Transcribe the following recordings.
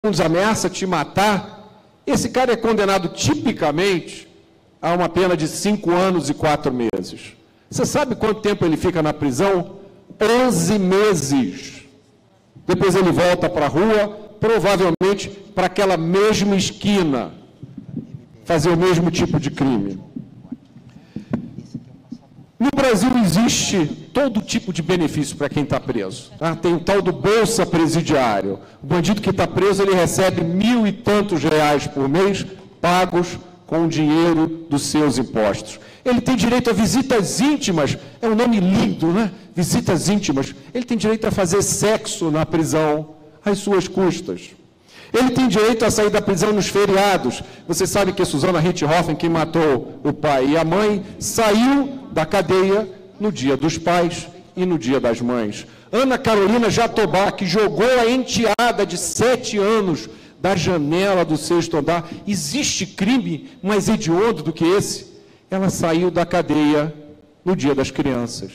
ameaça te matar, esse cara é condenado tipicamente a uma pena de 5 anos e 4 meses. Você sabe quanto tempo ele fica na prisão? 11 meses. Depois ele volta para a rua, provavelmente para aquela mesma esquina, fazer o mesmo tipo de crime. No Brasil existe todo tipo de benefício para quem está preso. Tá? Tem o tal do Bolsa Presidiário. O bandido que está preso, ele recebe 1.000 e tantos reais por mês, pagos com o dinheiro dos seus impostos. Ele tem direito a visitas íntimas, é um nome lindo, né? Visitas íntimas. Ele tem direito a fazer sexo na prisão, às suas custas. Ele tem direito a sair da prisão nos feriados. Você sabe que Susana Richthofen, que matou o pai e a mãe, saiu da cadeia no Dia dos Pais e no Dia das Mães. Ana Carolina Jatobá, que jogou a enteada de 7 anos da janela do 6º andar. Existe crime mais hediondo do que esse? Ela saiu da cadeia no Dia das Crianças.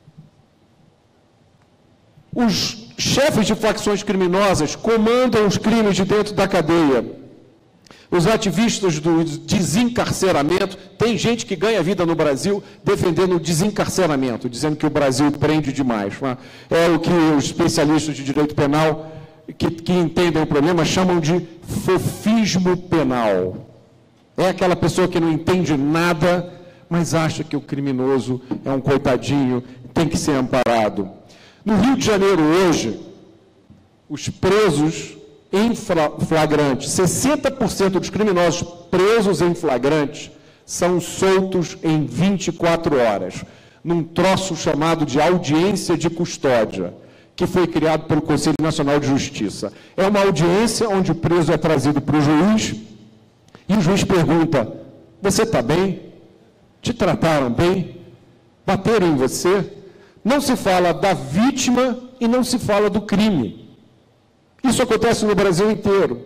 Os chefes de facções criminosas comandam os crimes de dentro da cadeia. Os ativistas do desencarceramento, tem gente que ganha vida no Brasil defendendo o desencarceramento, dizendo que o Brasil prende demais. É o que os especialistas de direito penal que entendem o problema chamam de fofismo penal. É aquela pessoa que não entende nada, mas acha que o criminoso é um coitadinho, tem que ser amparado. No Rio de Janeiro, hoje, os presos em flagrante, 60% dos criminosos presos em flagrante são soltos em 24 horas, num troço chamado de audiência de custódia, que foi criado pelo Conselho Nacional de Justiça. É uma audiência onde o preso é trazido para o juiz e o juiz pergunta: você está bem? Te trataram bem? Bateram em você? Não se fala da vítima e não se fala do crime. Isso acontece no Brasil inteiro.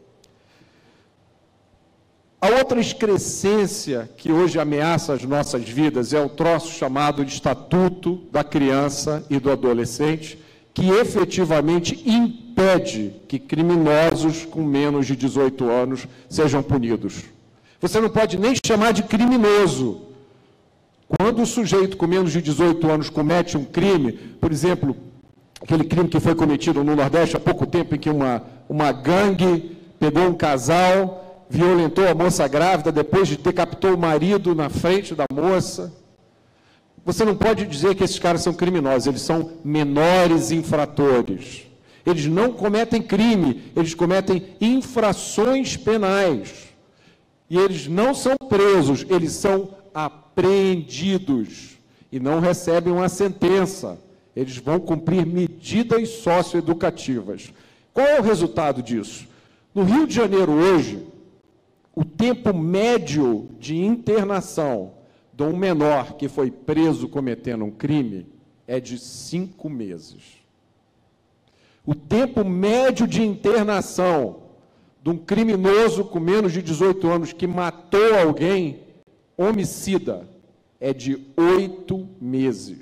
A outra excrescência que hoje ameaça as nossas vidas é o troço chamado de Estatuto da Criança e do Adolescente, que efetivamente impede que criminosos com menos de 18 anos sejam punidos. Você não pode nem chamar de criminoso. Quando o sujeito com menos de 18 anos comete um crime, por exemplo, aquele crime que foi cometido no Nordeste há pouco tempo, em que uma gangue pegou um casal, violentou a moça grávida, depois de decapitou o marido na frente da moça. Você não pode dizer que esses caras são criminosos, eles são menores infratores. Eles não cometem crime, eles cometem infrações penais. E eles não são presos, eles são apreendidos e não recebem uma sentença. Eles vão cumprir medidas socioeducativas. Qual é o resultado disso? No Rio de Janeiro, hoje, o tempo médio de internação de um menor que foi preso cometendo um crime é de 5 meses. O tempo médio de internação de um criminoso com menos de 18 anos que matou alguém, homicida, é de 8 meses.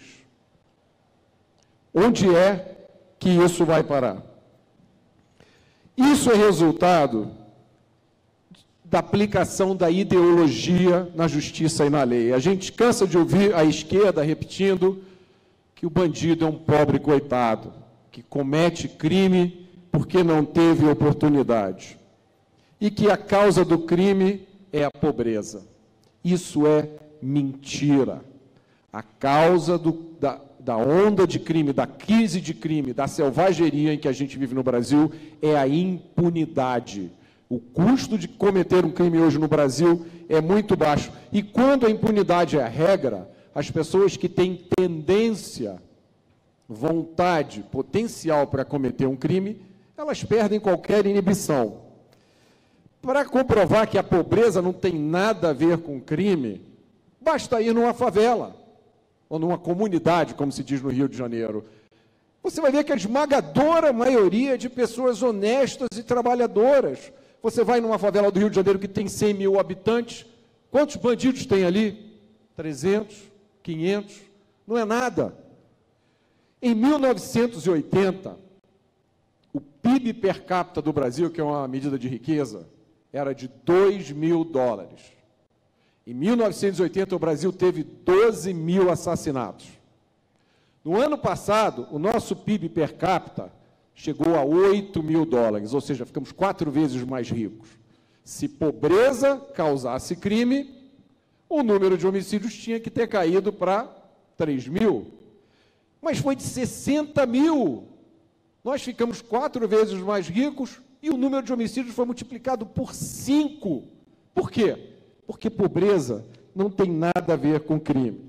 Onde é que isso vai parar? Isso é resultado da aplicação da ideologia na justiça e na lei. A gente cansa de ouvir a esquerda repetindo que o bandido é um pobre coitado, que comete crime porque não teve oportunidade, e que a causa do crime é a pobreza. Isso é mentira. A causa da onda de crime, da crise de crime, da selvageria em que a gente vive no Brasil é a impunidade. O custo de cometer um crime hoje no Brasil é muito baixo. E quando a impunidade é a regra, as pessoas que têm tendência, vontade, potencial para cometer um crime, elas perdem qualquer inibição. Para comprovar que a pobreza não tem nada a ver com crime, basta ir numa favela, ou numa comunidade, como se diz no Rio de Janeiro. Você vai ver que a esmagadora maioria de pessoas honestas e trabalhadoras. Você vai numa favela do Rio de Janeiro que tem 100 mil habitantes, quantos bandidos tem ali? 300, 500, não é nada. Em 1980, o PIB per capita do Brasil, que é uma medida de riqueza, era de $2.000. Em 1980, o Brasil teve 12 mil assassinatos. No ano passado, o nosso PIB per capita chegou a $8.000, ou seja, ficamos 4 vezes mais ricos. Se pobreza causasse crime, o número de homicídios tinha que ter caído para 3 mil. Mas foi de 60 mil. Nós ficamos 4 vezes mais ricos e o número de homicídios foi multiplicado por 5. Por quê? Porque pobreza não tem nada a ver com crime.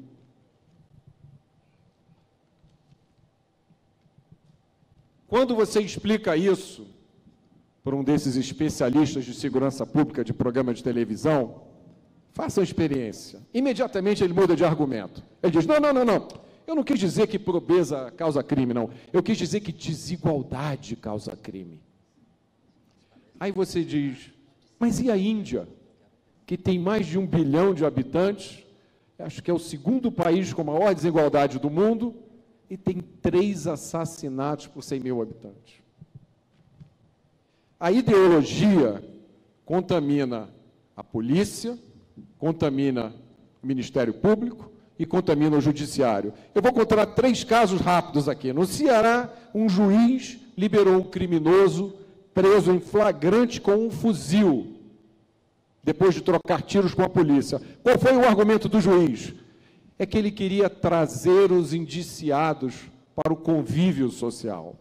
Quando você explica isso para um desses especialistas de segurança pública de programa de televisão, faça a experiência. Imediatamente ele muda de argumento. Ele diz, não. Eu não quis dizer que pobreza causa crime, não. Eu quis dizer que desigualdade causa crime. Aí você diz, mas e a Índia, que tem mais de 1 bilhão de habitantes, acho que é o segundo país com maior desigualdade do mundo, e tem 3 assassinatos por 100 mil habitantes. A ideologia contamina a polícia, contamina o Ministério Público e contamina o Judiciário. Eu vou contar 3 casos rápidos aqui. No Ceará, um juiz liberou um criminoso preso em flagrante com um fuzil, depois de trocar tiros com a polícia. Qual foi o argumento do juiz? É que ele queria trazer os indiciados para o convívio social.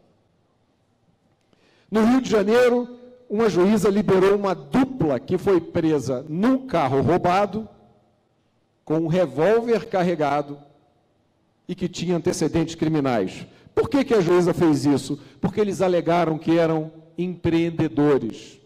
No Rio de Janeiro, uma juíza liberou uma dupla que foi presa num carro roubado, com um revólver carregado e que tinha antecedentes criminais. Por que a juíza fez isso? Porque eles alegaram que eram empreendedores.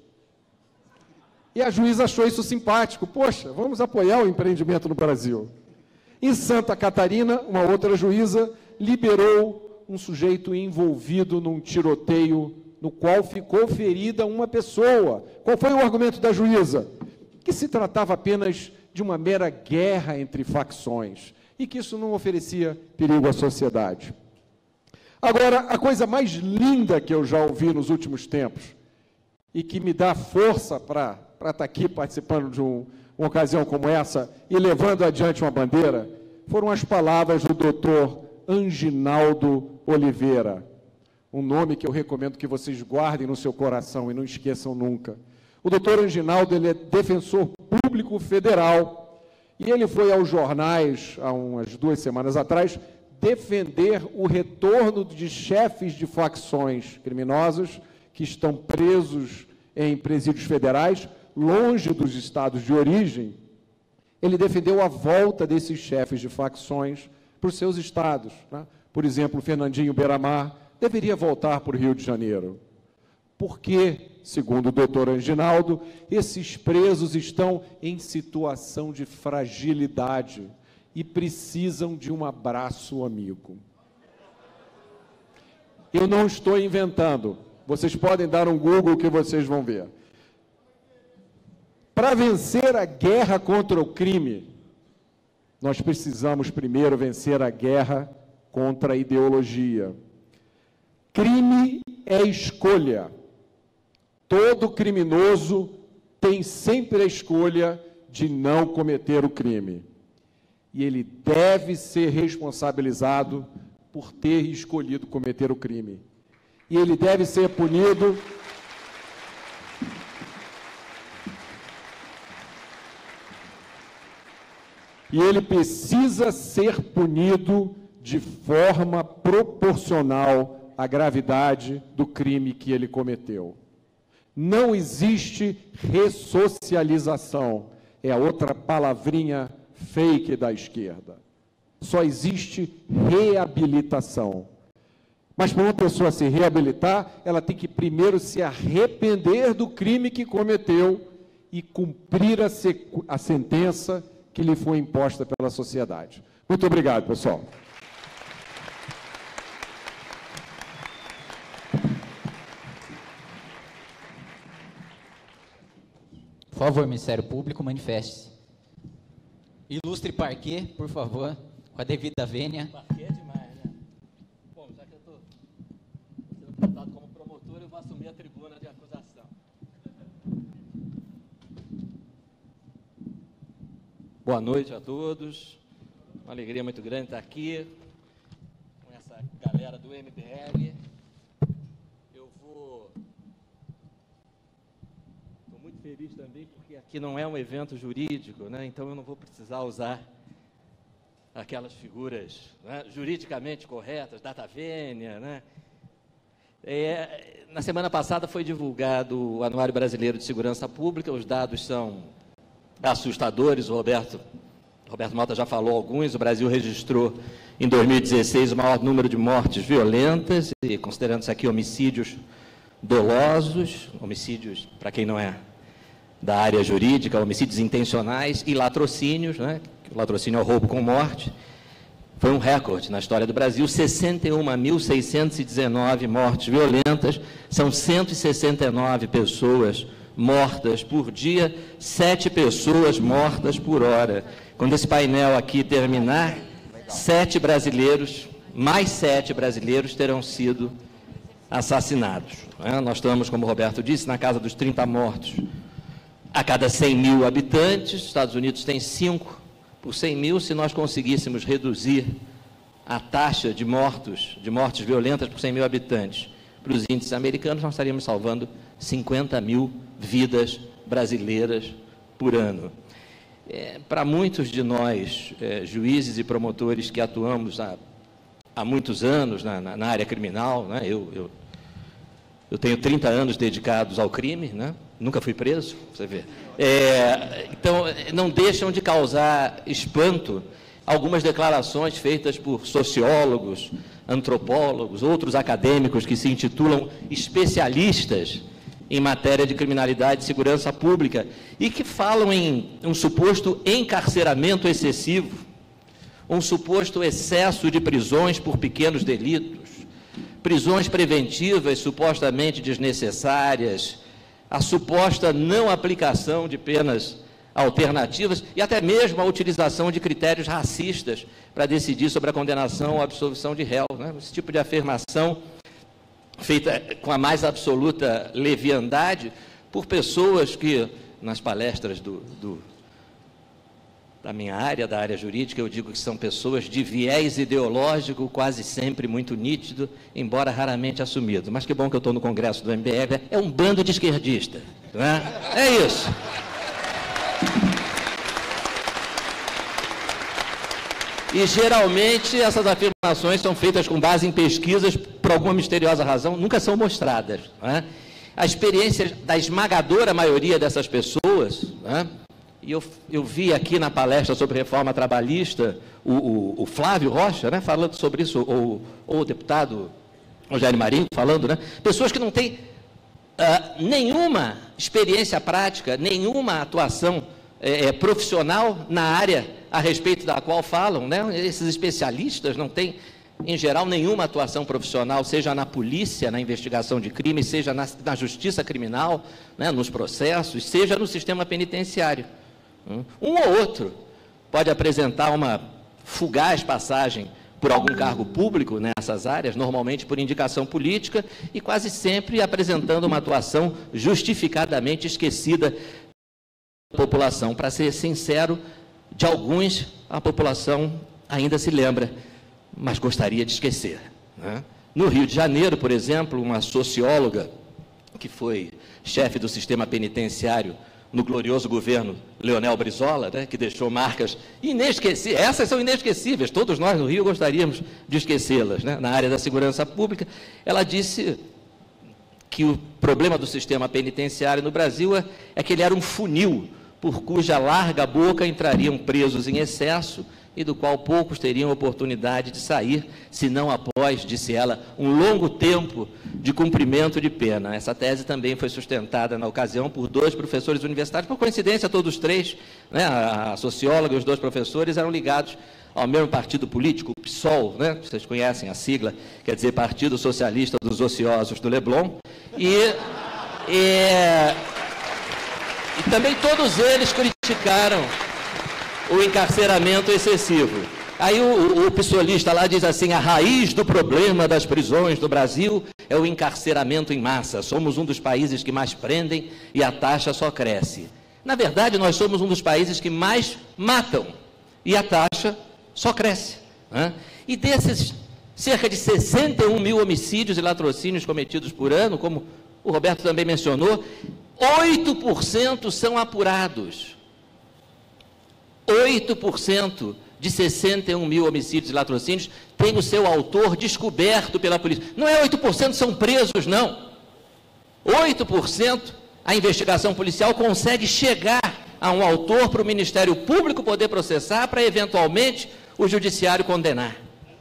E a juíza achou isso simpático. Poxa, vamos apoiar o empreendimento no Brasil. Em Santa Catarina, uma outra juíza liberou um sujeito envolvido num tiroteio no qual ficou ferida uma pessoa. Qual foi o argumento da juíza? Que se tratava apenas de uma mera guerra entre facções e que isso não oferecia perigo à sociedade. Agora, a coisa mais linda que eu já ouvi nos últimos tempos e que me dá força para estar aqui participando de uma ocasião como essa e levando adiante uma bandeira, foram as palavras do doutor Anginaldo Oliveira, um nome que eu recomendo que vocês guardem no seu coração e não esqueçam nunca. O doutor Anginaldo, ele é defensor público federal e ele foi aos jornais, há umas 2 semanas atrás, defender o retorno de chefes de facções criminosas que estão presos em presídios federais, longe dos estados de origem. Ele defendeu a volta desses chefes de facções para os seus estados, né? Por exemplo, Fernandinho Beiramar deveria voltar para o Rio de Janeiro. Porque, segundo o doutor Anginaldo, esses presos estão em situação de fragilidade e precisam de um abraço amigo. Eu não estou inventando. Vocês podem dar um Google que vocês vão ver. Para vencer a guerra contra o crime, nós precisamos primeiro vencer a guerra contra a ideologia. Crime é escolha. Todo criminoso tem sempre a escolha de não cometer o crime. E ele deve ser responsabilizado por ter escolhido cometer o crime. E ele deve ser punido e ele precisa ser punido de forma proporcional à gravidade do crime que ele cometeu. Não existe ressocialização, é a outra palavrinha fake da esquerda. Só existe reabilitação. Mas para uma pessoa se reabilitar, ela tem que primeiro se arrepender do crime que cometeu e cumprir a sentença que lhe foi imposta pela sociedade. Muito obrigado, pessoal. Por favor, Ministério Público, manifeste-se. Ilustre parquê, por favor, com a devida vênia. Parquê é demais, né? Bom, já que eu estou sendo tratado como promotor, eu vou assumir Boa noite a todos. Uma alegria muito grande estar aqui com essa galera do MBL. Estou muito feliz também porque aqui não é um evento jurídico, né? Então eu não vou precisar usar aquelas figuras, né, juridicamente corretas, data vênia, né? Na semana passada foi divulgado o Anuário Brasileiro de Segurança Pública, os dados são assustadores, o Roberto Malta já falou alguns. O Brasil registrou em 2016 o maior número de mortes violentas, e considerando-se aqui homicídios dolosos, homicídios, para quem não é da área jurídica, homicídios intencionais e latrocínios, né? O latrocínio é o roubo com morte. Foi um recorde na história do Brasil, 61.619 mortes violentas, são 169 pessoas mortas por dia, 7 pessoas mortas por hora. Quando esse painel aqui terminar, 7 brasileiros, mais 7 brasileiros terão sido assassinados. Nós estamos, como o Roberto disse, na casa dos 30 mortos a cada 100 mil habitantes. Os Estados Unidos tem 5 por 100 mil. Se nós conseguíssemos reduzir a taxa de mortes violentas por 100 mil habitantes para os índices americanos, nós estaríamos salvando 50 mil vidas brasileiras por ano. Para muitos de nós, juízes e promotores que atuamos há muitos anos na área criminal, né? Eu tenho 30 anos dedicados ao crime, né? Nunca fui preso, você vê. Então, não deixam de causar espanto algumas declarações feitas por sociólogos, antropólogos, outros acadêmicos que se intitulam especialistas em matéria de criminalidade e segurança pública e que falam em um suposto encarceramento excessivo, um suposto excesso de prisões por pequenos delitos, prisões preventivas supostamente desnecessárias, a suposta não aplicação de penas alternativas e até mesmo a utilização de critérios racistas para decidir sobre a condenação ou absolvição de réu, né? Esse tipo de afirmação feita com a mais absoluta leviandade por pessoas que, nas palestras da minha área, da área jurídica, eu digo que são pessoas de viés ideológico quase sempre muito nítido, embora raramente assumido. Mas que bom que eu estou no Congresso do MBL, é um bando de esquerdistas, não é? É isso. E, geralmente, essas afirmações são feitas com base em pesquisas, por alguma misteriosa razão, nunca são mostradas, não é? A experiência da esmagadora maioria dessas pessoas, não é? E eu vi aqui na palestra sobre reforma trabalhista o Flávio Rocha, né, falando sobre isso, ou o deputado Rogério Marinho falando, né? Pessoas que não têm nenhuma experiência prática, nenhuma atuação profissional na área a respeito da qual falam, né? Esses especialistas não têm, em geral, nenhuma atuação profissional, seja na polícia, na investigação de crime, seja na justiça criminal, né, nos processos, seja no sistema penitenciário. Um ou outro pode apresentar uma fugaz passagem por algum cargo público nessas áreas, normalmente por indicação política, e quase sempre apresentando uma atuação justificadamente esquecida da população. Para ser sincero, de alguns a população ainda se lembra, mas gostaria de esquecer, né? No Rio de Janeiro, por exemplo, uma socióloga que foi chefe do sistema penitenciário no glorioso governo Leonel Brizola, né, que deixou marcas inesquecíveis. Essas são inesquecíveis, todos nós no Rio gostaríamos de esquecê-las, né, na área da segurança pública. Ela disse que o problema do sistema penitenciário no Brasil é que ele era um funil por cuja larga boca entrariam presos em excesso e do qual poucos teriam oportunidade de sair, se não após, disse ela, um longo tempo de cumprimento de pena. Essa tese também foi sustentada na ocasião por 2 professores universitários, por coincidência todos 3, né, a socióloga e os 2 professores eram ligados ao mesmo partido político, o PSOL, né, vocês conhecem a sigla, quer dizer Partido Socialista dos Ociosos do Leblon, e também todos eles criticaram o encarceramento excessivo. Aí o psolista lá diz assim: a raiz do problema das prisões do Brasil é o encarceramento em massa. Somos um dos países que mais prendem e a taxa só cresce. Na verdade, nós somos um dos países que mais matam, e a taxa só cresce, né? E desses cerca de 61 mil homicídios e latrocínios cometidos por ano, como o Roberto também mencionou, 8% são apurados. 8% de 61 mil homicídios e latrocínios tem o seu autor descoberto pela polícia. Não é 8% são presos, não. 8% a investigação policial consegue chegar a um autor para o Ministério Público poder processar, para eventualmente o Judiciário condenar.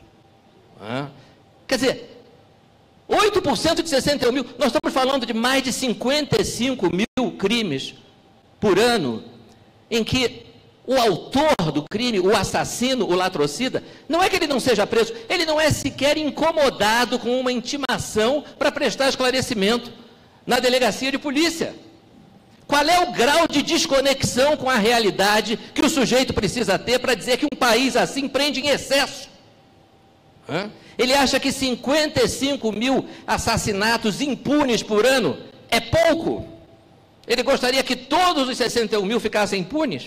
Quer dizer, 8% de 61 mil, nós estamos falando de mais de 55 mil crimes por ano, em que o autor do crime, o assassino, o latrocida, não é que ele não seja preso, ele não é sequer incomodado com uma intimação para prestar esclarecimento na delegacia de polícia. Qual é o grau de desconexão com a realidade que o sujeito precisa ter para dizer que um país assim prende em excesso? Ele acha que 55 mil assassinatos impunes por ano é pouco? Ele gostaria que todos os 61 mil ficassem impunes?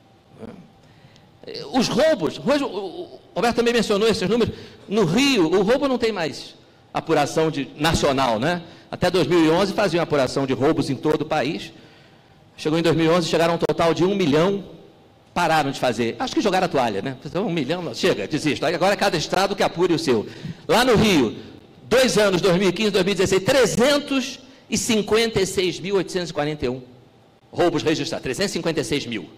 Os roubos, o Roberto também mencionou esses números. No Rio, o roubo não tem mais apuração nacional, né? Até 2011 faziam apuração de roubos em todo o país. Chegou em 2011, chegaram a um total de 1 milhão, pararam de fazer. Acho que jogaram a toalha, né? 1 milhão, não, chega, desisto. Agora é cada estado que apure o seu. Lá no Rio, 2 anos, 2015, 2016, 356.841 roubos registrados, 356 mil.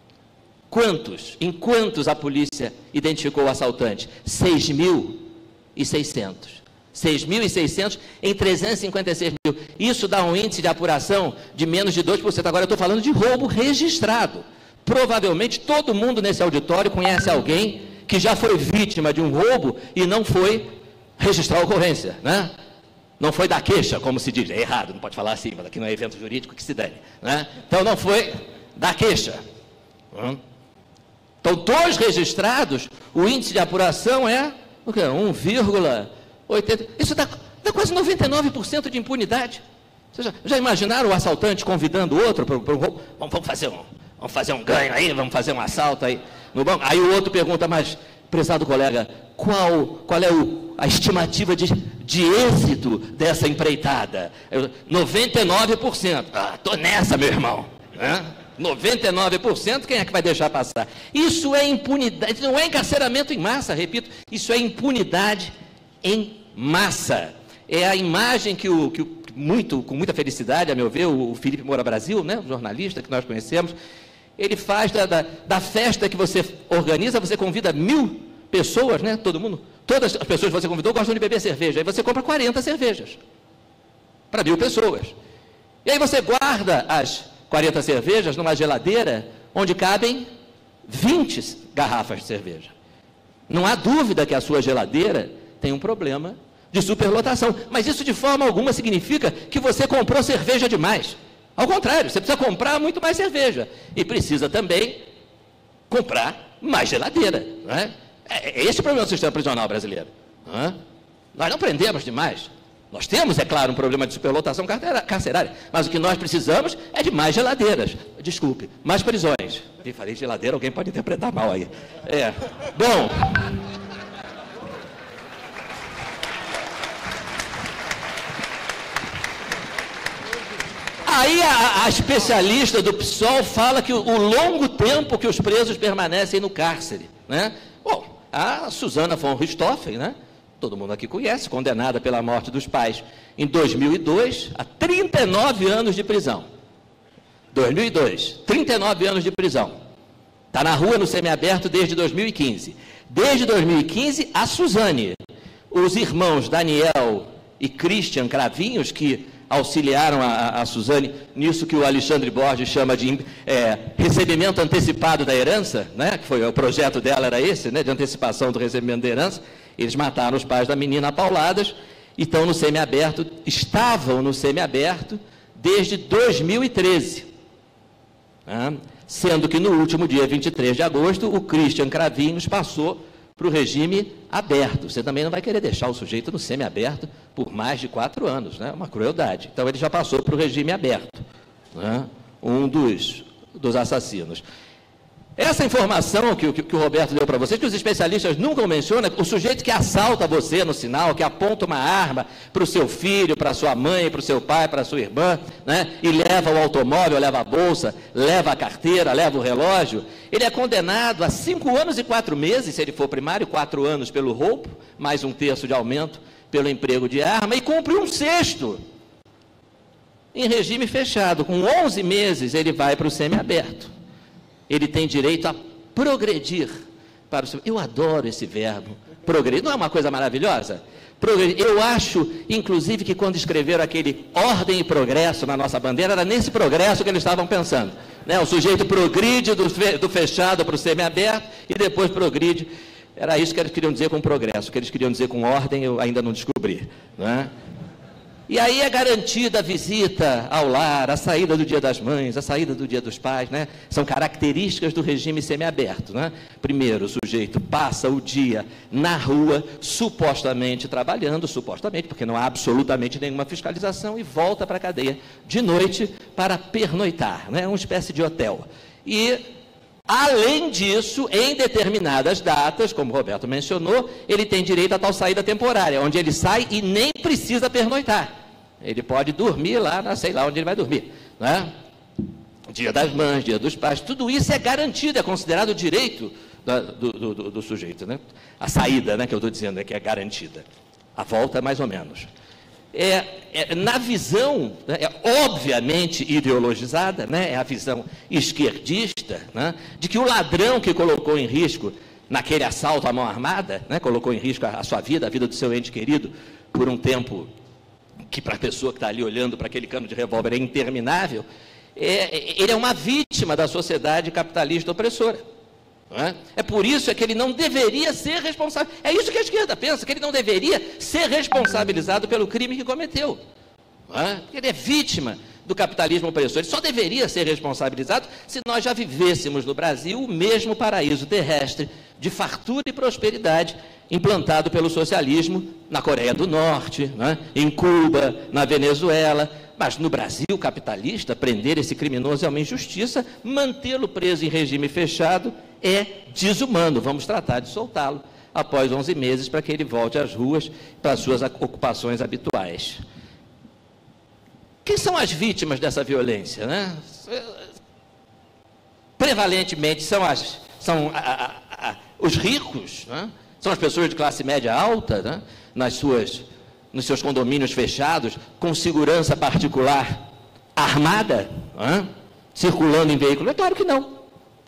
Em quantos a polícia identificou o assaltante? 6.600. 6.600 em 356 mil. Isso dá um índice de apuração de menos de 2%. Agora eu estou falando de roubo registrado. Provavelmente todo mundo nesse auditório conhece alguém que já foi vítima de um roubo e não foi registrar a ocorrência, né? Não foi dar queixa, como se diz. É errado, não pode falar assim, mas aqui não é evento jurídico, que se dane, né? Então não foi dar queixa. Então, dos registrados, o índice de apuração é 1,80. Isso dá quase 99% de impunidade. Vocês já imaginaram o assaltante convidando o outro para um roubo? Vamos fazer um ganho aí, vamos fazer um assalto aí no banco. Aí o outro pergunta, mas, prezado colega, qual é a estimativa de êxito dessa empreitada? 99%. Estou nessa, meu irmão. 99%, quem é que vai deixar passar? Isso é impunidade, não é encarceramento em massa, repito, isso é impunidade em massa. É a imagem que com muita felicidade, a meu ver, o Felipe Moura Brasil, né, o jornalista que nós conhecemos, ele faz da festa que você organiza, você convida 1.000 pessoas, né, todo mundo, todas as pessoas que você convidou gostam de beber cerveja, aí você compra 40 cervejas para 1.000 pessoas. E aí você guarda as 40 cervejas numa geladeira onde cabem 20 garrafas de cerveja. Não há dúvida que a sua geladeira tem um problema de superlotação, mas isso de forma alguma significa que você comprou cerveja demais. Ao contrário, você precisa comprar muito mais cerveja e precisa também comprar mais geladeira, não é? É esse o problema do sistema prisional brasileiro. Nós não prendemos demais. Nós temos, é claro, um problema de superlotação carcerária, mas o que nós precisamos é de mais geladeiras. Desculpe, mais prisões. Eu falei geladeira, alguém pode interpretar mal aí. Bom. Aí a especialista do PSOL fala que o longo tempo que os presos permanecem no cárcere, né? Bom, a Suzana von Richthofen, né? Todo mundo aqui conhece, condenada pela morte dos pais em 2002 a 39 anos de prisão. 2002, 39 anos de prisão. Está na rua no semiaberto desde 2015. Desde 2015, a Suzane, os irmãos Daniel e Christian Cravinhos, que auxiliaram a Suzane nisso que o Alexandre Borges chama de recebimento antecipado da herança, né? Que foi o projeto dela, era esse, né? De antecipação do recebimento da herança. Eles mataram os pais da menina a pauladas e estavam no semiaberto desde 2013. Sendo que no último dia 23 de agosto, o Christian Cravinhos passou para o regime aberto. Você também não vai querer deixar o sujeito no semiaberto por mais de 4 anos, né? Uma crueldade. Então ele já passou para o regime aberto. Um dos dos assassinos. Essa informação que o Roberto deu para vocês, que os especialistas nunca mencionam, o sujeito que assalta você no sinal, que aponta uma arma para o seu filho, para a sua mãe, para o seu pai, para a sua irmã, né, e leva o automóvel, leva a bolsa, leva a carteira, leva o relógio, ele é condenado a 5 anos e 4 meses, se ele for primário, 4 anos pelo roubo, mais 1/3 de aumento pelo emprego de arma, e cumpre 1/6 em regime fechado. Com 11 meses ele vai para o semiaberto. Ele tem direito a progredir para o seu... Eu adoro esse verbo, progredir. Não é uma coisa maravilhosa? Progredir. Eu acho, inclusive, que quando escreveram aquele ordem e progresso na nossa bandeira, era nesse progresso que eles estavam pensando. Né? O sujeito progride do fechado para o semiaberto e depois progride. Era isso que eles queriam dizer com progresso. O que eles queriam dizer com ordem, eu ainda não descobri. Né? E aí é garantida a visita ao lar, a saída do Dia das Mães, a saída do Dia dos Pais, né? São características do regime semiaberto, né? Primeiro, o sujeito passa o dia na rua, supostamente trabalhando, supostamente, porque não há absolutamente nenhuma fiscalização, e volta para a cadeia de noite para pernoitar, né? Uma espécie de hotel. E, além disso, em determinadas datas, como o Roberto mencionou, ele tem direito a tal saída temporária, onde ele sai e nem precisa pernoitar. Ele pode dormir lá, sei lá onde ele vai dormir, né? Dia das Mães, Dia dos Pais, tudo isso é garantido, é considerado direito do sujeito, né? A saída, né, que eu estou dizendo, é que é garantida. A volta, mais ou menos. Na visão, né, obviamente ideologizada, né, é a visão esquerdista, né, de que o ladrão que colocou em risco, naquele assalto à mão armada, né, colocou em risco a sua vida, a vida do seu ente querido, por um tempo que para a pessoa que está ali olhando para aquele cano de revólver é interminável, ele é uma vítima da sociedade capitalista opressora. É por isso que ele não deveria ser responsável. É isso que a esquerda pensa, que ele não deveria ser responsabilizado pelo crime que cometeu. Ele é vítima do capitalismo opressor. Ele só deveria ser responsabilizado se nós já vivêssemos no Brasil o mesmo paraíso terrestre de fartura e prosperidade implantado pelo socialismo na Coreia do Norte, em Cuba, na Venezuela. Mas no Brasil capitalista, prender esse criminoso é uma injustiça, mantê-lo preso em regime fechado é desumano. Vamos tratar de soltá-lo após 11 meses para que ele volte às ruas para as suas ocupações habituais. Quem são as vítimas dessa violência, né? Prevalentemente são os ricos, né? São as pessoas de classe média alta, né? Nos seus condomínios fechados, com segurança particular armada, circulando em veículo. É claro que não.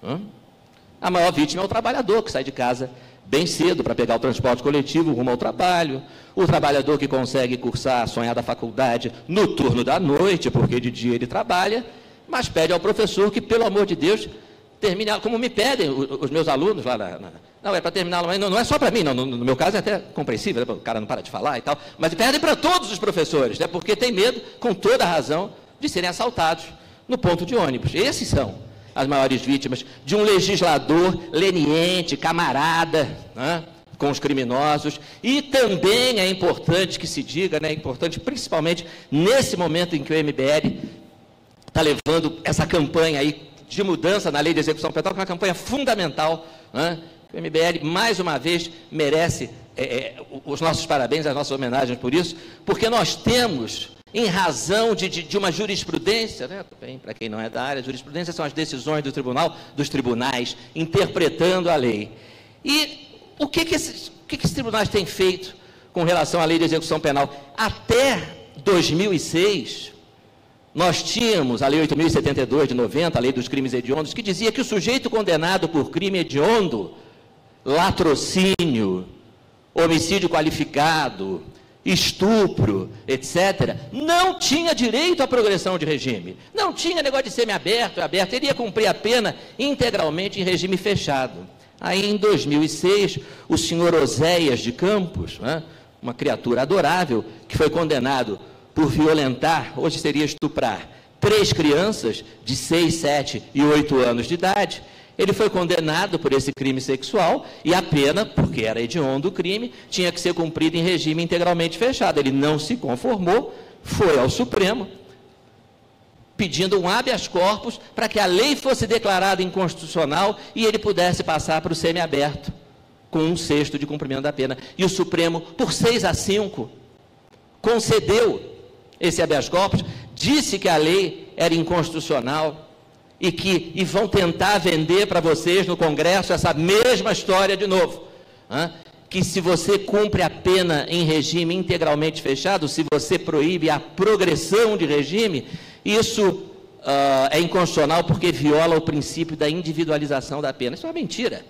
A maior vítima é o trabalhador que sai de casa bem cedo para pegar o transporte coletivo rumo ao trabalho, o trabalhador que consegue cursar a sonhada faculdade no turno da noite, porque de dia ele trabalha, mas pede ao professor que, pelo amor de Deus, termine, como me pedem os meus alunos lá não, é para terminar, mas não é só para mim, não, no meu caso é até compreensível, né, o cara não para de falar e tal, mas pedem para todos os professores, né, porque tem medo, com toda a razão, de serem assaltados no ponto de ônibus. Esses são as maiores vítimas de um legislador leniente, camarada, né, com os criminosos. E também é importante que se diga, né, é importante principalmente nesse momento em que o MBL está levando essa campanha aí de mudança na lei de execução penal, que é uma campanha fundamental, né? O MBL, mais uma vez, merece os nossos parabéns, as nossas homenagens por isso, porque nós temos, em razão de uma jurisprudência, né? Para quem não é da área, jurisprudência são as decisões do tribunal, dos tribunais, interpretando a lei. E o que esses tribunais têm feito com relação à lei de execução penal? Até 2006... nós tínhamos a Lei 8.072 de 90, a Lei dos Crimes Hediondos, que dizia que o sujeito condenado por crime hediondo, latrocínio, homicídio qualificado, estupro, etc., não tinha direito à progressão de regime. Não tinha negócio de semiaberto, aberto, ele ia cumprir a pena integralmente em regime fechado. Aí, em 2006, o senhor Oséias de Campos, né, uma criatura adorável, que foi condenado por violentar, hoje seria estuprar, 3 crianças de 6, 7 e 8 anos de idade. Ele foi condenado por esse crime sexual e a pena, porque era hediondo o crime, tinha que ser cumprida em regime integralmente fechado. Ele não se conformou, foi ao Supremo, pedindo um habeas corpus para que a lei fosse declarada inconstitucional e ele pudesse passar para o semiaberto, com 1/6 de cumprimento da pena. E o Supremo, por 6-5, concedeu esse habeas corpus, disse que a lei era inconstitucional e vão tentar vender para vocês no Congresso essa mesma história de novo. Que se você cumpre a pena em regime integralmente fechado, se você proíbe a progressão de regime, isso é inconstitucional porque viola o princípio da individualização da pena. Isso é uma mentira.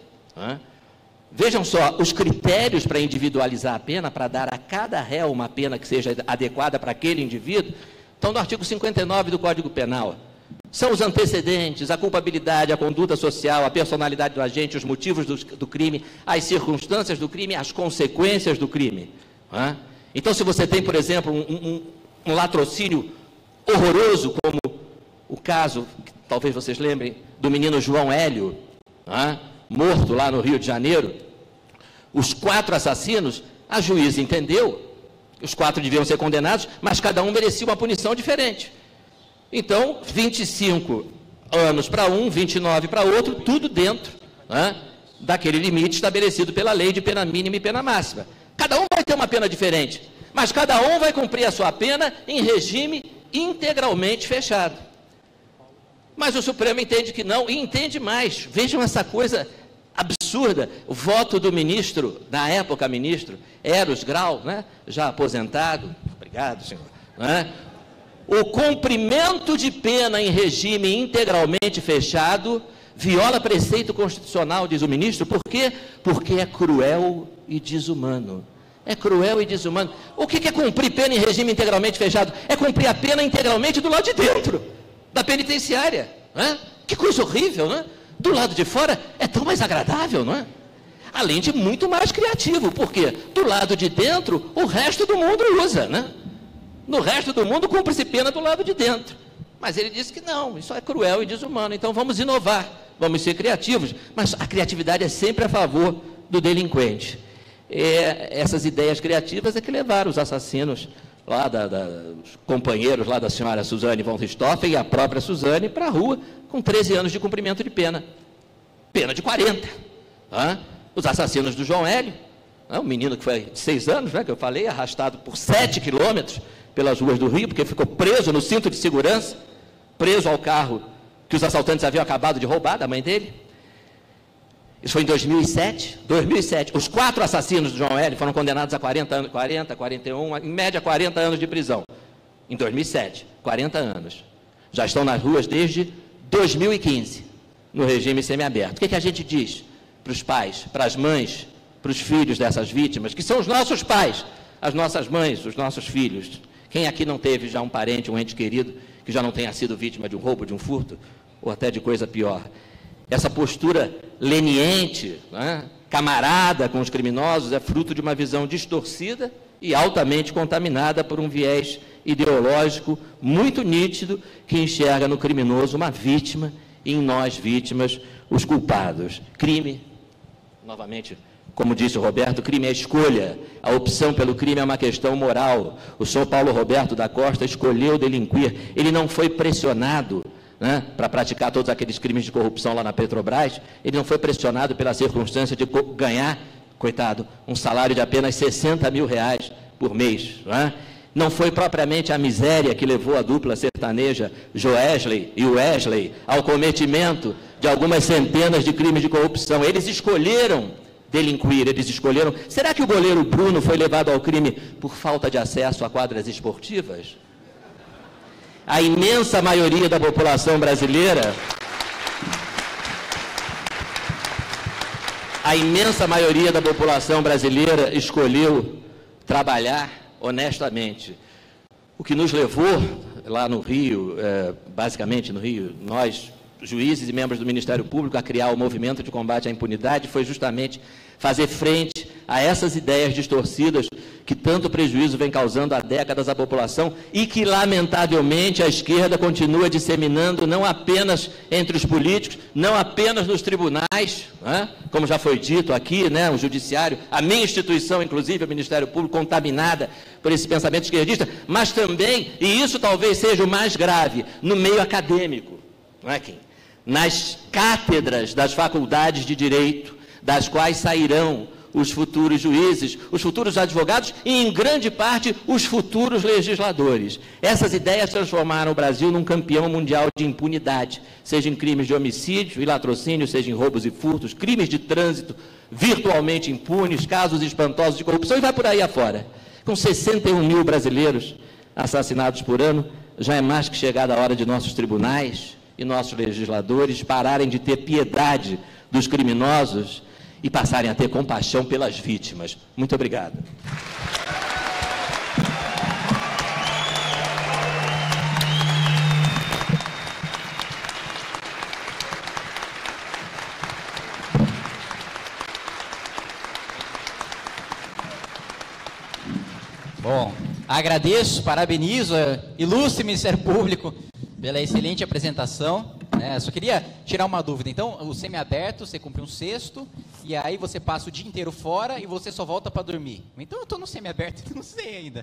Vejam só, os critérios para individualizar a pena, para dar a cada réu uma pena que seja adequada para aquele indivíduo, estão no artigo 59 do Código Penal. São os antecedentes, a culpabilidade, a conduta social, a personalidade do agente, os motivos do crime, as circunstâncias do crime, as consequências do crime. Então, se você tem, por exemplo, um latrocínio horroroso, como o caso, que talvez vocês lembrem, do menino João Hélio, morto lá no Rio de Janeiro, os 4 assassinos, a juíza entendeu, os 4 deviam ser condenados, mas cada um merecia uma punição diferente. Então, 25 anos para um, 29 para outro, tudo dentro daquele limite estabelecido pela lei de pena mínima e pena máxima. Cada um vai ter uma pena diferente, mas cada um vai cumprir a sua pena em regime integralmente fechado. Mas o Supremo entende que não, e entende mais. Vejam essa coisa absurda. O voto do ministro, na época ministro, Eros Grau, já aposentado, obrigado, senhor, o cumprimento de pena em regime integralmente fechado viola preceito constitucional, diz o ministro. Por quê? Porque é cruel e desumano. É cruel e desumano. O que é cumprir pena em regime integralmente fechado? É cumprir a pena integralmente do lado de dentro da penitenciária. Que coisa horrível, não é? Do lado de fora é tão mais agradável, não é? Além de muito mais criativo, porque do lado de dentro o resto do mundo usa, No resto do mundo cumpre-se pena do lado de dentro. Mas ele disse que não, isso é cruel e desumano, então vamos inovar, vamos ser criativos. Mas a criatividade é sempre a favor do delinquente. Essas ideias criativas é que levaram os assassinos lá, os companheiros lá da senhora Suzane von Richthofen e a própria Suzane para a rua com 13 anos de cumprimento de pena. Pena de 40. Os assassinos do João Hélio, um menino que foi de 6 anos, que eu falei, arrastado por 7 quilômetros pelas ruas do Rio, porque ficou preso no cinto de segurança, preso ao carro que os assaltantes haviam acabado de roubar da mãe dele. Isso foi em 2007. Os 4 assassinos do João Hélio foram condenados a 40 anos, 41, em média 40 anos de prisão. Em 2007, 40 anos. Já estão nas ruas desde 2015, no regime semiaberto. O que a gente diz para os pais, para as mães, para os filhos dessas vítimas, que são os nossos pais, as nossas mães, os nossos filhos? Quem aqui não teve já um parente, um ente querido, que já não tenha sido vítima de um roubo, de um furto, ou até de coisa pior? Essa postura leniente, camarada com os criminosos, é fruto de uma visão distorcida e altamente contaminada por um viés ideológico muito nítido, que enxerga no criminoso uma vítima e em nós, vítimas, os culpados. Crime, novamente, como disse o Roberto, crime é escolha. A opção pelo crime é uma questão moral. O senhor Paulo Roberto da Costa escolheu delinquir. Ele não foi pressionado para praticar todos aqueles crimes de corrupção lá na Petrobras. Ele não foi pressionado pela circunstância de ganhar, coitado, um salário de apenas 60 mil reais por mês. Não foi propriamente a miséria que levou a dupla sertaneja Joesley e Wesley ao cometimento de algumas centenas de crimes de corrupção. Eles escolheram delinquir, eles escolheram. Será que o goleiro Bruno foi levado ao crime por falta de acesso a quadras esportivas? A imensa maioria da população brasileira, escolheu trabalhar honestamente. O que nos levou lá no Rio, basicamente no Rio, nós, juízes e membros do Ministério Público, a criar o movimento de combate à impunidade, foi justamente fazer frente a essas ideias distorcidas que tanto prejuízo vem causando há décadas à população e que, lamentavelmente, a esquerda continua disseminando não apenas entre os políticos, não apenas nos tribunais, né? Como já foi dito aqui, né? O judiciário, a minha instituição, inclusive, o Ministério Público, contaminada por esse pensamento esquerdista, mas também, e isso talvez seja o mais grave, no meio acadêmico, não é, Kim? Nas cátedras das faculdades de direito, das quais sairão os futuros juízes, os futuros advogados e, em grande parte, os futuros legisladores. Essas ideias transformaram o Brasil num campeão mundial de impunidade, seja em crimes de homicídio e latrocínio, seja em roubos e furtos, crimes de trânsito virtualmente impunes, casos espantosos de corrupção, e vai por aí afora. Com 61 mil brasileiros assassinados por ano, já é mais que chegada a hora de nossos tribunais e nossos legisladores pararem de ter piedade dos criminosos e passarem a ter compaixão pelas vítimas. Muito obrigado. Bom, agradeço, parabenizo, ilustre Ministério Público pela excelente apresentação. Só queria tirar uma dúvida. Então, o semiaberto, você cumpre um sexto, e aí você passa o dia inteiro fora e você só volta para dormir. Então, eu estou no semiaberto e não sei ainda.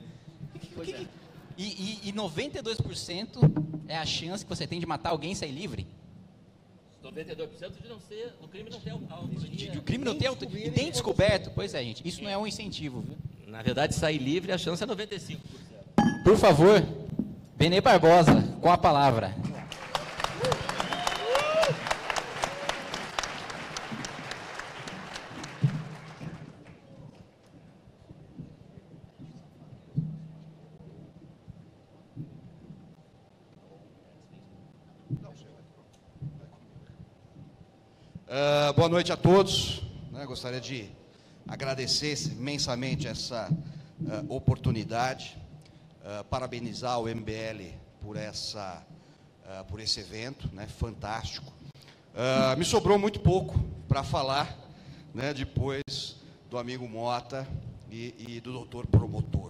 E 92% é a chance que você tem de matar alguém e sair livre? 92% de não ser, o crime não ter O crime não ter autoria. E tem descoberto? Pois é, gente. Isso não é um incentivo, viu? Na verdade, sair livre, a chance é 95%. Por favor, Benê Barbosa, com a palavra. Boa noite a todos. Gostaria de agradecer imensamente essa oportunidade, parabenizar o MBL por esse evento, fantástico. Me sobrou muito pouco para falar, depois do amigo Mota e do doutor promotor.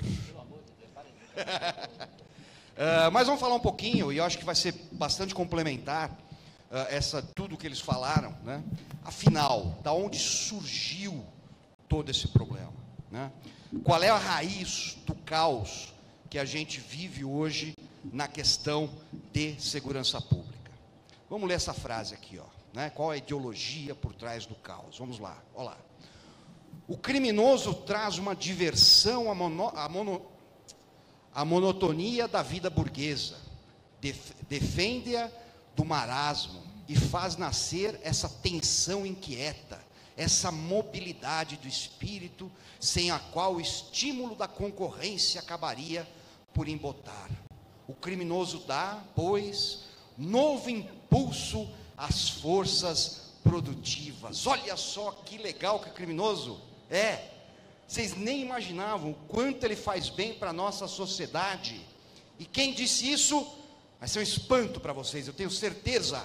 Mas vamos falar um pouquinho, e eu acho que vai ser bastante complementar tudo que eles falaram, Afinal, da onde surgiu todo esse problema, Qual é a raiz do caos que a gente vive hoje na questão de segurança pública? Vamos ler essa frase aqui, Qual é a ideologia por trás do caos? Vamos lá, olha lá. O criminoso traz uma diversão à monotonia da vida burguesa, defende-a do marasmo e faz nascer essa tensão inquieta, essa mobilidade do espírito, sem a qual o estímulo da concorrência acabaria por embotar. O criminoso dá, pois, novo impulso às forças produtivas. Olha só que legal que o criminoso é. Vocês nem imaginavam o quanto ele faz bem para a nossa sociedade. E quem disse isso vai ser um espanto para vocês, eu tenho certeza.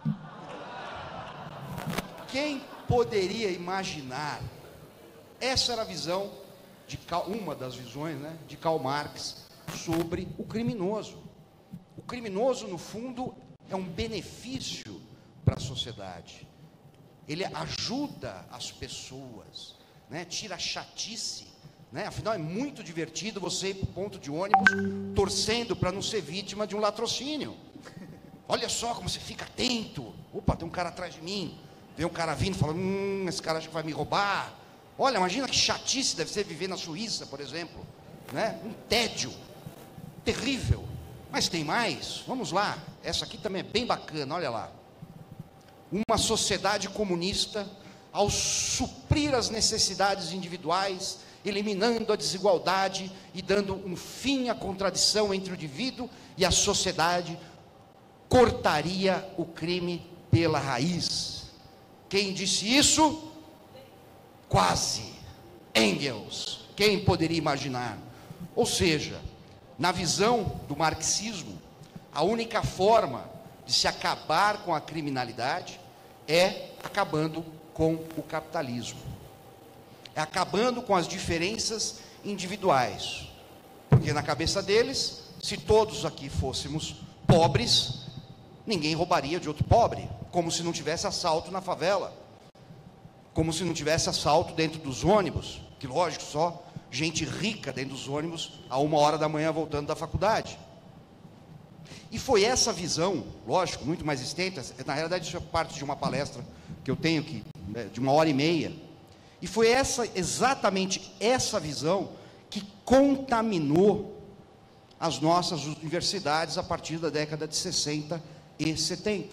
Quem poderia imaginar? Essa era a visão, uma das visões, de Karl Marx sobre o criminoso. O criminoso, no fundo, é um benefício para a sociedade. Ele ajuda as pessoas, tira a chatice, afinal é muito divertido você ir para o ponto de ônibus torcendo para não ser vítima de um latrocínio. Olha só como você fica atento. Opa, tem um cara atrás de mim. Vê um cara vindo e fala, esse cara acha que vai me roubar. Olha, imagina que chatice deve ser viver na Suíça, por exemplo, um tédio terrível. Mas tem mais, vamos lá, essa aqui também é bem bacana, olha lá. Uma sociedade comunista, ao suprir as necessidades individuais, eliminando a desigualdade e dando um fim à contradição entre o indivíduo e a sociedade, cortaria o crime pela raiz. Quem disse isso? Quase. Engels. Quem poderia imaginar? Ou seja, na visão do marxismo, a única forma de se acabar com a criminalidade é acabando com o capitalismo. É acabando com as diferenças individuais. Porque na cabeça deles, se todos aqui fôssemos pobres, ninguém roubaria de outro pobre, como se não tivesse assalto na favela, como se não tivesse assalto dentro dos ônibus, que lógico, só gente rica dentro dos ônibus a 1h da manhã voltando da faculdade. E foi essa visão, lógico, muito mais extensa, na realidade isso é parte de uma palestra que eu tenho aqui, de 1h30, e foi exatamente essa visão que contaminou as nossas universidades a partir da década de 60 e 70,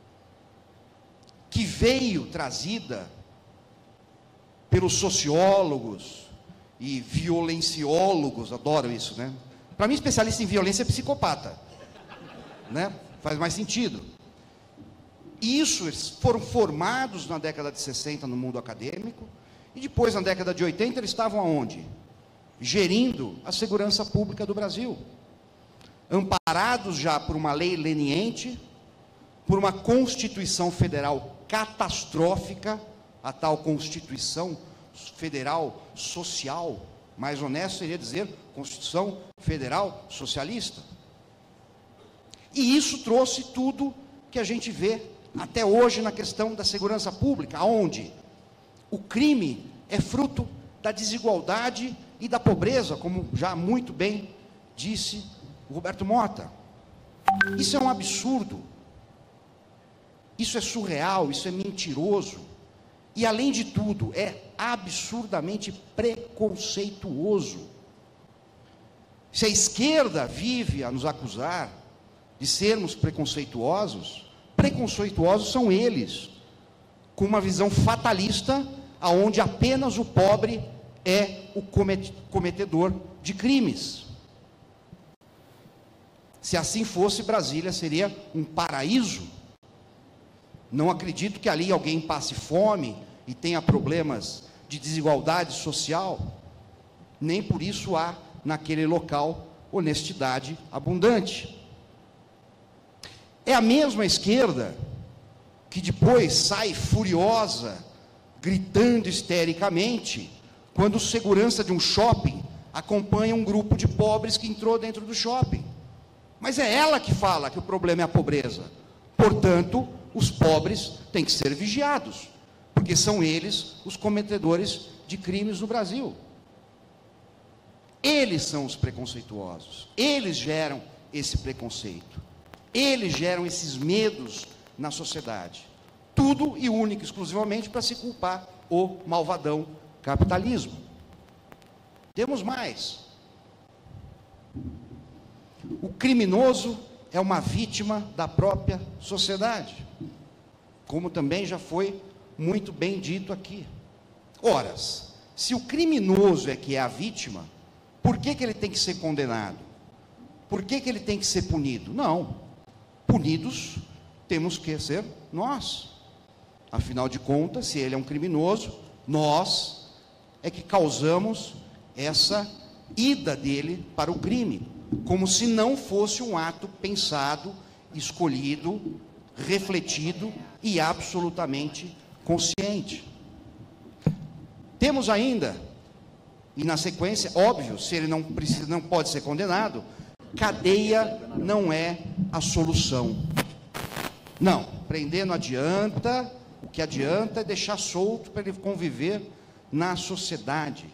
que veio trazida pelos sociólogos e violenciólogos, adoro isso, né? Para mim, especialista em violência é psicopata, né? Faz mais sentido. E isso, eles foram formados na década de 60 no mundo acadêmico, e depois, na década de 80, eles estavam aonde? Gerindo a segurança pública do Brasil, amparados já por uma lei leniente, por uma Constituição Federal catastrófica, a tal Constituição Federal Social, mais honesto seria dizer Constituição Federal Socialista. E isso trouxe tudo que a gente vê até hoje na questão da segurança pública, onde o crime é fruto da desigualdade e da pobreza, como já muito bem disse o Roberto Mota. Isso é um absurdo, isso é surreal, isso é mentiroso, e além de tudo, é absurdamente preconceituoso. Se a esquerda vive a nos acusar de sermos preconceituosos, preconceituosos são eles, com uma visão fatalista, aonde apenas o pobre é o cometedor de crimes. Se assim fosse, Brasília seria um paraíso. Não acredito que ali alguém passe fome e tenha problemas de desigualdade social, nem por isso há naquele local honestidade abundante. É a mesma esquerda que depois sai furiosa, gritando histericamente, quando o segurança de um shopping acompanha um grupo de pobres que entrou dentro do shopping. Mas é ela que fala que o problema é a pobreza. Portanto, os pobres têm que ser vigiados, porque são eles os cometedores de crimes no Brasil. Eles são os preconceituosos, eles geram esse preconceito, eles geram esses medos na sociedade. Tudo e único, exclusivamente para se culpar o malvadão capitalismo. Temos mais. O criminoso é uma vítima da própria sociedade, como também já foi muito bem dito aqui. Ora, se o criminoso é que é a vítima, por que ele tem que ser condenado? Por que ele tem que ser punido? Não, punidos temos que ser nós. Afinal de contas, se ele é um criminoso, nós é que causamos essa ida dele para o crime, como se não fosse um ato pensado, escolhido, refletido e absolutamente consciente. Temos ainda, e na sequência, óbvio, se ele não pode ser condenado, cadeia não é a solução. Não, prender não adianta, o que adianta é deixar solto para ele conviver na sociedade.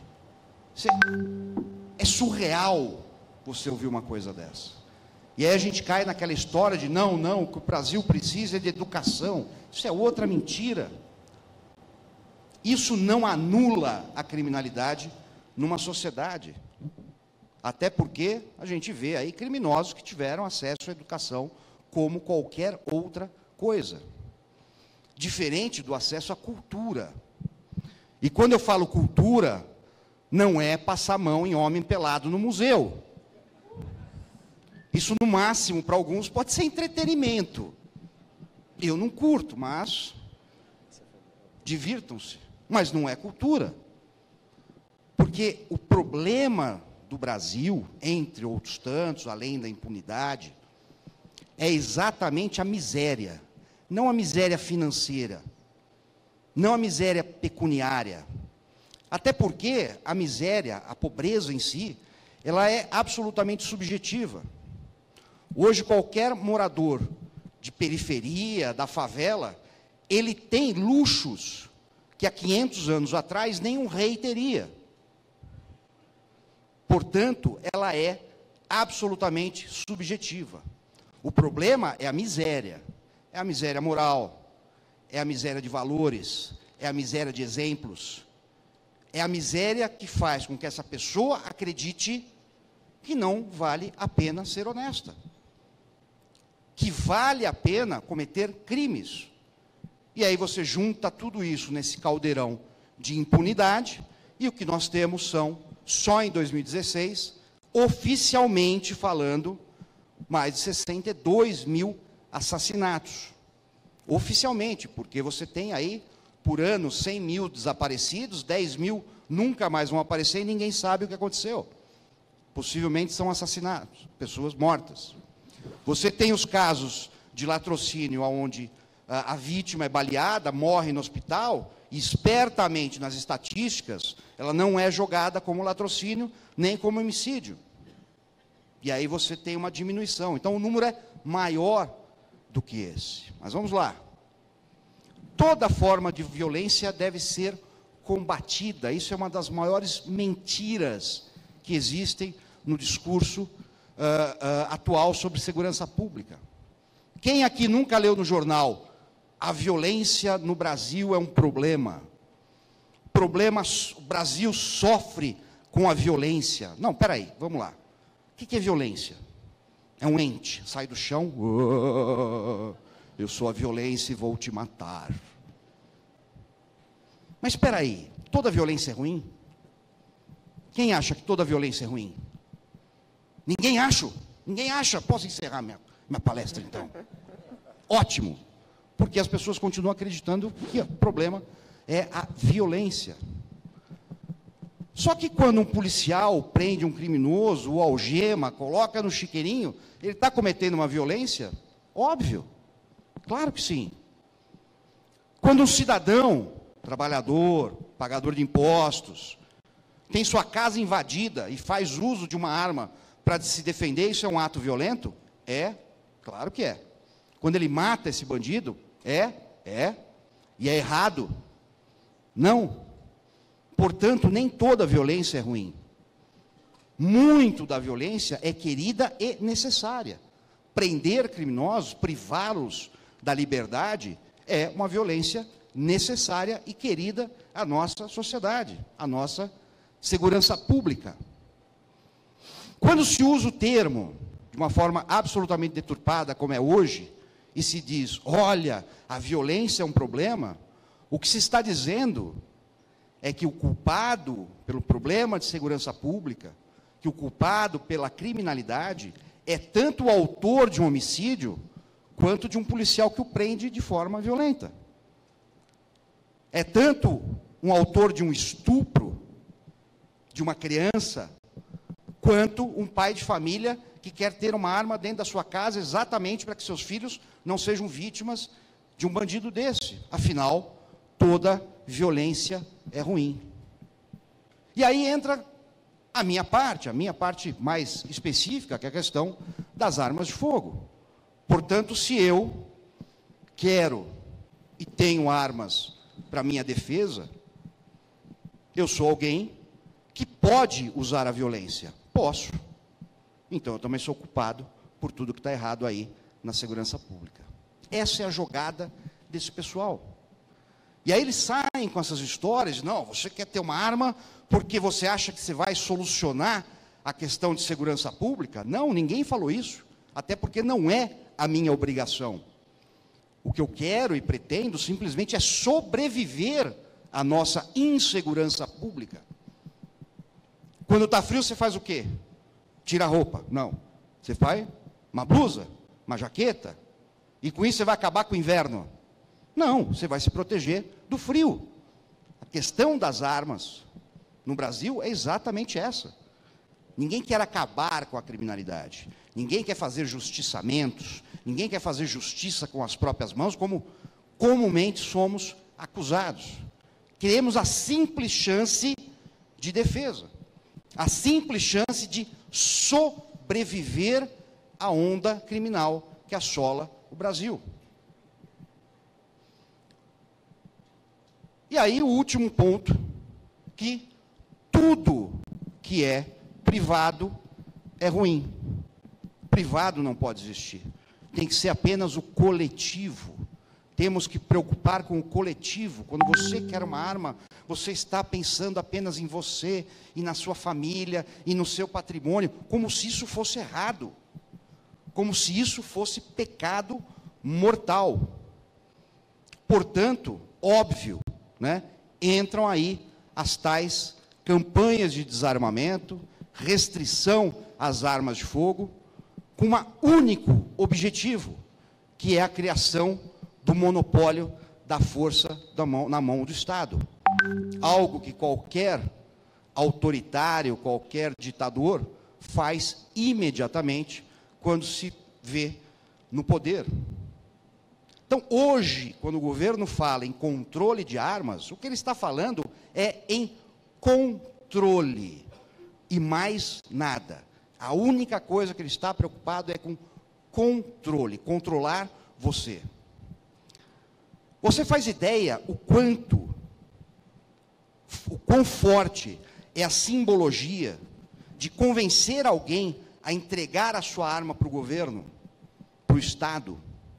É surreal você ouvir uma coisa dessa. E aí a gente cai naquela história de não, o que o Brasil precisa é de educação. Isso é outra mentira. Isso não anula a criminalidade numa sociedade. Até porque a gente vê aí criminosos que tiveram acesso à educação como qualquer outra coisa. Diferente do acesso à cultura. E quando eu falo cultura, não é passar a mão em homem pelado no museu. Isso, no máximo, para alguns, pode ser entretenimento. Eu não curto, mas divirtam-se. Mas não é cultura. Porque o problema do Brasil, entre outros tantos, além da impunidade, é exatamente a miséria. Não a miséria financeira, não a miséria pecuniária, Até porque a miséria, a pobreza em si, ela é absolutamente subjetiva. Hoje, qualquer morador de periferia, da favela, ele tem luxos que há 500 anos atrás nenhum rei teria. Portanto, ela é absolutamente subjetiva. O problema é a miséria moral, é a miséria de valores, é a miséria de exemplos, é a miséria que faz com que essa pessoa acredite que não vale a pena ser honesta, que vale a pena cometer crimes. E aí você junta tudo isso nesse caldeirão de impunidade, e o que nós temos são, só em 2016, oficialmente falando, mais de 62 mil assassinatos. Oficialmente, porque você tem aí, por ano, 100 mil desaparecidos, 10 mil nunca mais vão aparecer e ninguém sabe o que aconteceu. Possivelmente são assassinados, pessoas mortas. Você tem os casos de latrocínio, onde a vítima é baleada, morre no hospital, e espertamente nas estatísticas, ela não é jogada como latrocínio, nem como homicídio. E aí você tem uma diminuição. Então o número é maior do que esse. Mas vamos lá. Toda forma de violência deve ser combatida. Isso é uma das maiores mentiras que existem no discurso atual sobre segurança pública. Quem aqui nunca leu no jornal: a violência no Brasil é um problema? O Brasil sofre com a violência. Não, peraí, vamos lá. O que é violência? É um ente, sai do chão, eu sou a violência e vou te matar. Mas espera aí, toda violência é ruim? Quem acha que toda violência é ruim? Ninguém acha? Ninguém acha? Posso encerrar minha palestra então? Ótimo, porque as pessoas continuam acreditando que o problema é a violência. Só que quando um policial prende um criminoso, o algema, coloca no chiqueirinho, ele está cometendo uma violência? Óbvio, claro que sim. Quando um cidadão, trabalhador, pagador de impostos, tem sua casa invadida e faz uso de uma arma para se defender, isso é um ato violento? É, claro que é. Quando ele mata esse bandido, e é errado? Não. Portanto, nem toda violência é ruim. Muito da violência é querida e necessária. Prender criminosos, privá-los da liberdade, é uma violência necessária e querida à nossa sociedade, à nossa segurança pública. Quando se usa o termo de uma forma absolutamente deturpada, como é hoje, e se diz, olha, a violência é um problema, o que se está dizendo é que o culpado pelo problema de segurança pública, que o culpado pela criminalidade, é tanto o autor de um homicídio, quanto de um policial que o prende de forma violenta. É tanto um autor de um estupro, de uma criança, quanto um pai de família que quer ter uma arma dentro da sua casa, exatamente para que seus filhos não sejam vítimas de um bandido desse. Afinal, toda violência é ruim. E aí entra a minha parte mais específica, que é a questão das armas de fogo. Portanto, se eu quero e tenho armas para minha defesa, eu sou alguém que pode usar a violência. Posso. Então, eu também sou culpado por tudo que está errado aí na segurança pública. Essa é a jogada desse pessoal. E aí eles saem com essas histórias, não, você quer ter uma arma porque você acha que você vai solucionar a questão de segurança pública? Não, ninguém falou isso, até porque não é a minha obrigação. O que eu quero e pretendo simplesmente é sobreviver à nossa insegurança pública. Quando está frio, você faz o quê? Tira a roupa. Não. Você faz uma blusa, uma jaqueta, e com isso você vai acabar com o inverno. Não, você vai se proteger do frio. A questão das armas no Brasil é exatamente essa. Ninguém quer acabar com a criminalidade. Ninguém quer fazer justiçamentos. Ninguém quer fazer justiça com as próprias mãos, como comumente somos acusados. Queremos a simples chance de defesa, a simples chance de sobreviver à onda criminal que assola o Brasil. E aí o último ponto, que tudo que é privado é ruim. Privado não pode existir. Tem que ser apenas o coletivo. Temos que preocupar com o coletivo. Quando você quer uma arma, você está pensando apenas em você e na sua família e no seu patrimônio, como se isso fosse errado, como se isso fosse pecado mortal. Portanto, óbvio, né, entram aí as tais campanhas de desarmamento, restrição às armas de fogo, com um único objetivo, que é a criação do monopólio da força na mão do Estado. Algo que qualquer autoritário, qualquer ditador faz imediatamente quando se vê no poder. Então, hoje, quando o governo fala em controle de armas, o que ele está falando é em controle e mais nada. A única coisa que ele está preocupado é com controle, controlar você. Você faz ideia o quão forte é a simbologia de convencer alguém a entregar a sua arma para o governo, para o Estado?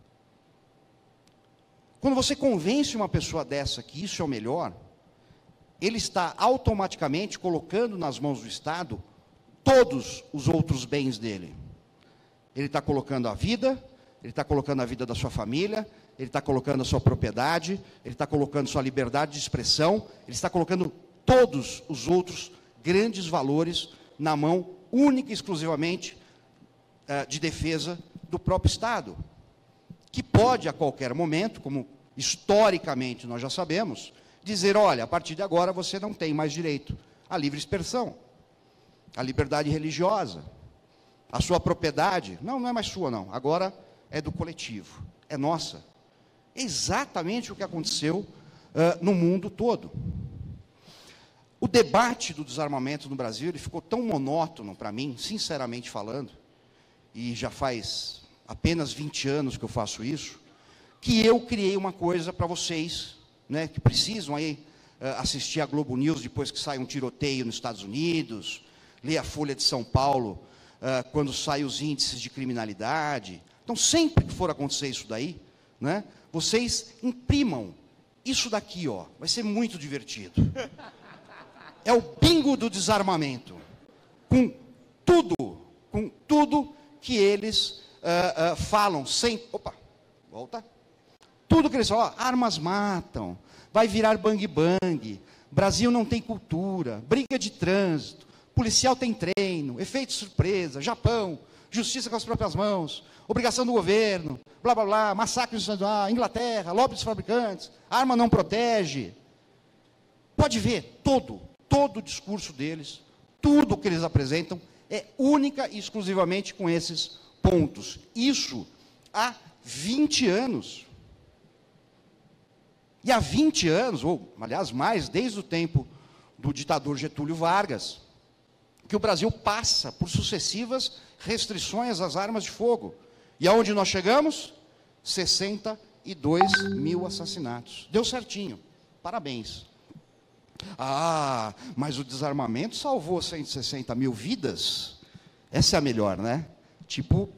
Quando você convence uma pessoa dessa que isso é o melhor, ele está automaticamente colocando nas mãos do Estado todos os outros bens dele. Ele está colocando a vida, ele está colocando a vida da sua família, ele está colocando a sua propriedade, ele está colocando sua liberdade de expressão, ele está colocando todos os outros grandes valores na mão única e exclusivamente de defesa do próprio Estado, que pode a qualquer momento, como historicamente nós já sabemos, dizer, olha, a partir de agora você não tem mais direito à livre expressão, à liberdade religiosa, a sua propriedade, não é mais sua não, agora é do coletivo, é nossa. Exatamente o que aconteceu no mundo todo. O debate do desarmamento no Brasil, ele ficou tão monótono para mim, sinceramente falando, e já faz apenas 20 anos que eu faço isso, que eu criei uma coisa para vocês, né, que precisam aí assistir a Globo News depois que sai um tiroteio nos Estados Unidos, ler a Folha de São Paulo quando saem os índices de criminalidade. Então, sempre que for acontecer isso daí, né, vocês imprimam isso daqui, ó, vai ser muito divertido. É o bingo do desarmamento, com tudo que eles falam, sem... Opa, volta. Tudo que eles falam, ó, armas matam, vai virar bang-bang, Brasil não tem cultura, briga de trânsito, policial tem treino, efeito surpresa, Japão, justiça com as próprias mãos, obrigação do governo, blá, blá, blá, massacre no Inglaterra, lobby dos fabricantes, arma não protege. Pode ver, todo o discurso deles, tudo que eles apresentam, é única e exclusivamente com esses pontos. Isso há 20 anos. E há 20 anos, ou aliás mais, desde o tempo do ditador Getúlio Vargas, que o Brasil passa por sucessivas restrições às armas de fogo. E aonde nós chegamos? 62 mil assassinatos. Deu certinho. Parabéns. Ah, mas o desarmamento salvou 160 mil vidas? Essa é a melhor, né? Tipo,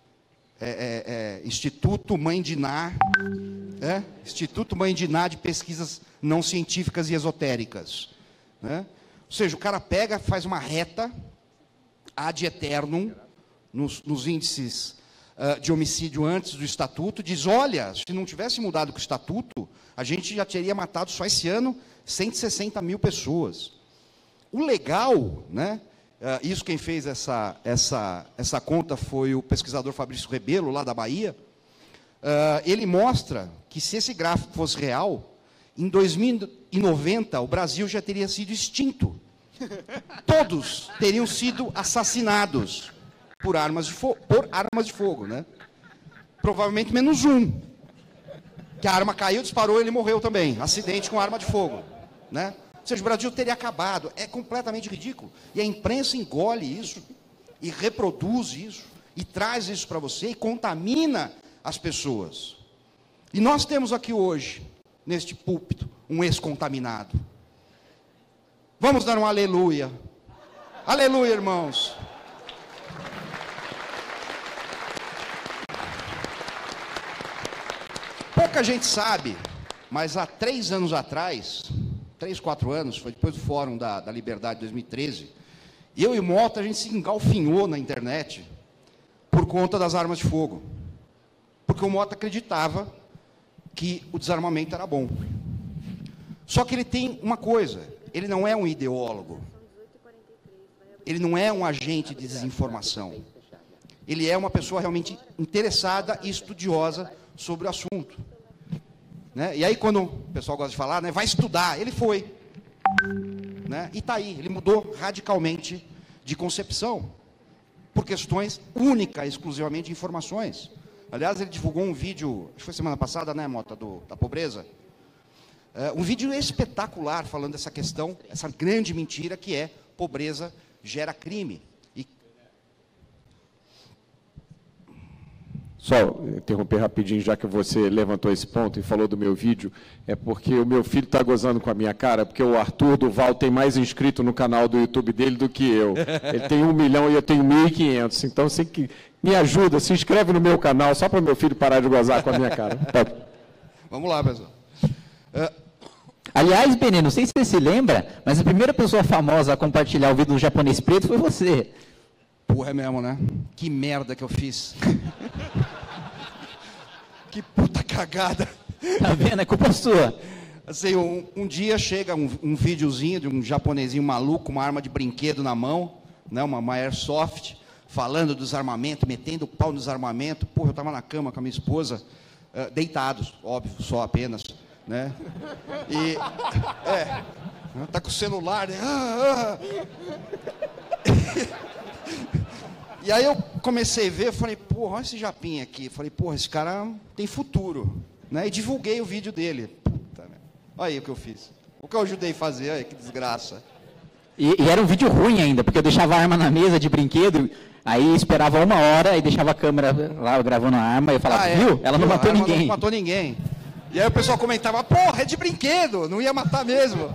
Instituto Mãe de Ná, Instituto Mãe de Ná de Pesquisas Não Científicas e Esotéricas, né? Ou seja, o cara pega, faz uma reta ad eternum nos índices de homicídio antes do Estatuto, diz, olha, se não tivesse mudado com o Estatuto, a gente já teria matado só esse ano 160 mil pessoas. O legal, né, isso quem fez essa conta foi o pesquisador Fabrício Rebelo, lá da Bahia, ele mostra que se esse gráfico fosse real, em 2090 o Brasil já teria sido extinto. Todos teriam sido assassinados por armas de fogo, né? Provavelmente menos um, que a arma caiu, disparou, ele morreu também, acidente com arma de fogo. né? Ou seja, o Brasil teria acabado. É completamente ridículo. E a imprensa engole isso, e reproduz isso, e traz isso para você, e contamina as pessoas. E nós temos aqui hoje, neste púlpito, um ex-contaminado. Vamos dar um aleluia. Aleluia, irmãos. Pouca gente sabe, mas há 3 anos atrás, 3, 4 anos, foi depois do Fórum da Liberdade de 2013, eu e o Mota, a gente se engalfinhou na internet por conta das armas de fogo. Porque o Mota acreditava que o desarmamento era bom. Só que ele tem uma coisa, ele não é um ideólogo. Ele não é um agente de desinformação. Ele é uma pessoa realmente interessada e estudiosa sobre o assunto. Né? E aí, quando o pessoal gosta de falar, né, vai estudar, ele foi. Né? E está aí, ele mudou radicalmente de concepção, por questões únicas, exclusivamente de informações. Aliás, ele divulgou um vídeo, acho que foi semana passada, né, Mota, da pobreza. Um vídeo espetacular falando dessa questão, essa grande mentira que é pobreza gera crime. Só interromper rapidinho, já que você levantou esse ponto e falou do meu vídeo, é porque o meu filho está gozando com a minha cara, porque o Arthur Duval tem mais inscrito no canal do YouTube dele do que eu. Ele tem 1 milhão e eu tenho 1.500. Então, você que me ajuda, se inscreve no meu canal, só para o meu filho parar de gozar com a minha cara. Vamos lá, pessoal. Aliás, Benê, não sei se você se lembra, mas a primeira pessoa famosa a compartilhar o vídeo do japonês preto foi você. Porra, é mesmo, né? Que merda que eu fiz. Que puta cagada. Tá vendo? É culpa sua. Assim, um dia chega um videozinho de um japonesinho maluco, com uma arma de brinquedo na mão, né, uma Airsoft, falando do desarmamento, metendo o pau no desarmamento. Porra, eu estava na cama com a minha esposa, deitados, óbvio, só apenas, né? E, tá com o celular, né? E aí eu comecei a ver, falei, porra, olha esse japinha aqui. Falei, porra, esse cara tem futuro, né? E divulguei o vídeo dele. Puta, né? Olha aí o que eu fiz. O que eu ajudei a fazer, olha que desgraça. E era um vídeo ruim ainda, porque eu deixava a arma na mesa de brinquedo, aí esperava 1 hora e deixava a câmera lá gravando a arma, e eu falava, viu? Ela não matou ninguém. Não matou ninguém. E aí o pessoal comentava, porra, é de brinquedo, não ia matar mesmo.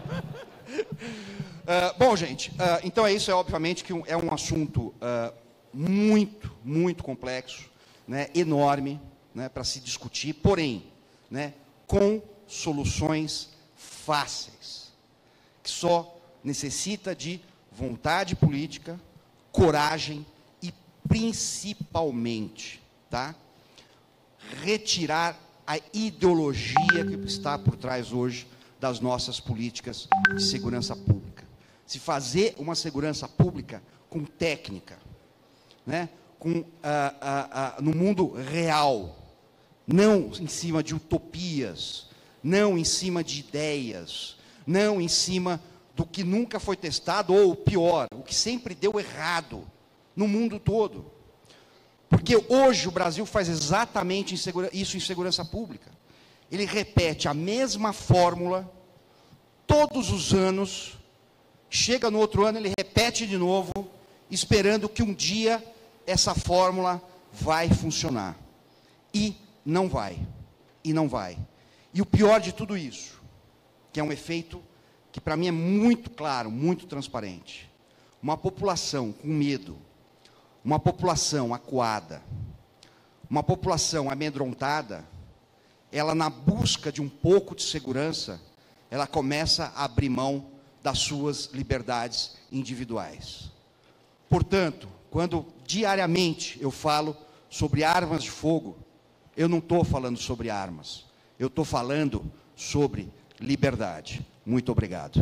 Bom, gente, então isso é obviamente que é um assunto muito, muito complexo, né, enorme, né, para se discutir, porém, né, com soluções fáceis, que só necessita de vontade política, coragem e, principalmente, tá, retirar a ideologia que está por trás hoje das nossas políticas de segurança pública. Se fazer uma segurança pública com técnica, né? No mundo real, não em cima de utopias, não em cima de ideias, não em cima do que nunca foi testado, ou pior, o que sempre deu errado no mundo todo. Porque hoje o Brasil faz exatamente isso em segurança pública. Ele repete a mesma fórmula todos os anos. Chega no outro ano, ele repete de novo, esperando que um dia essa fórmula vai funcionar. E não vai. E não vai. E o pior de tudo isso, que é um efeito que para mim é muito claro, muito transparente. Uma população com medo, uma população acuada, uma população amedrontada, ela na busca de um pouco de segurança, ela começa a abrir mão das suas liberdades individuais. Portanto, quando diariamente eu falo sobre armas de fogo, eu não estou falando sobre armas, eu estou falando sobre liberdade. Muito obrigado.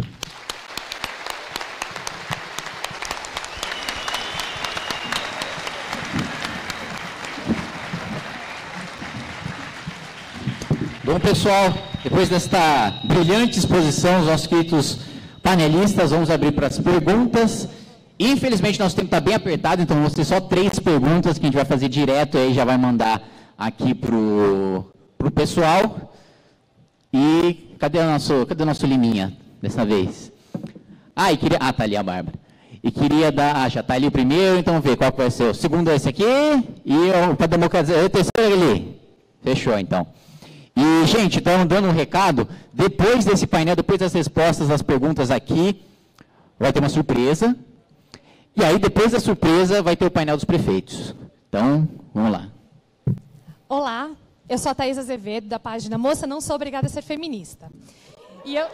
Bom, pessoal, depois desta brilhante exposição, os nossos queridos panelistas, vamos abrir para as perguntas. Infelizmente, nosso tempo está bem apertado, então vão ser só 3 perguntas que a gente vai fazer direto e aí já vai mandar aqui para o pessoal. E Cadê o nosso Liminha, dessa vez? Tá ali a Bárbara. E queria dar... já está ali o primeiro, então vamos ver qual que vai ser. O segundo é esse aqui, e para democratizar, o terceiro ali. Fechou, então. E, gente, então, dando um recado, depois desse painel, depois das respostas às perguntas aqui, vai ter uma surpresa. E aí, depois da surpresa, vai ter o painel dos prefeitos. Então, vamos lá. Olá, eu sou a Thaís Azevedo, da página Moça Não Sou Obrigada a Ser Feminista. E eu...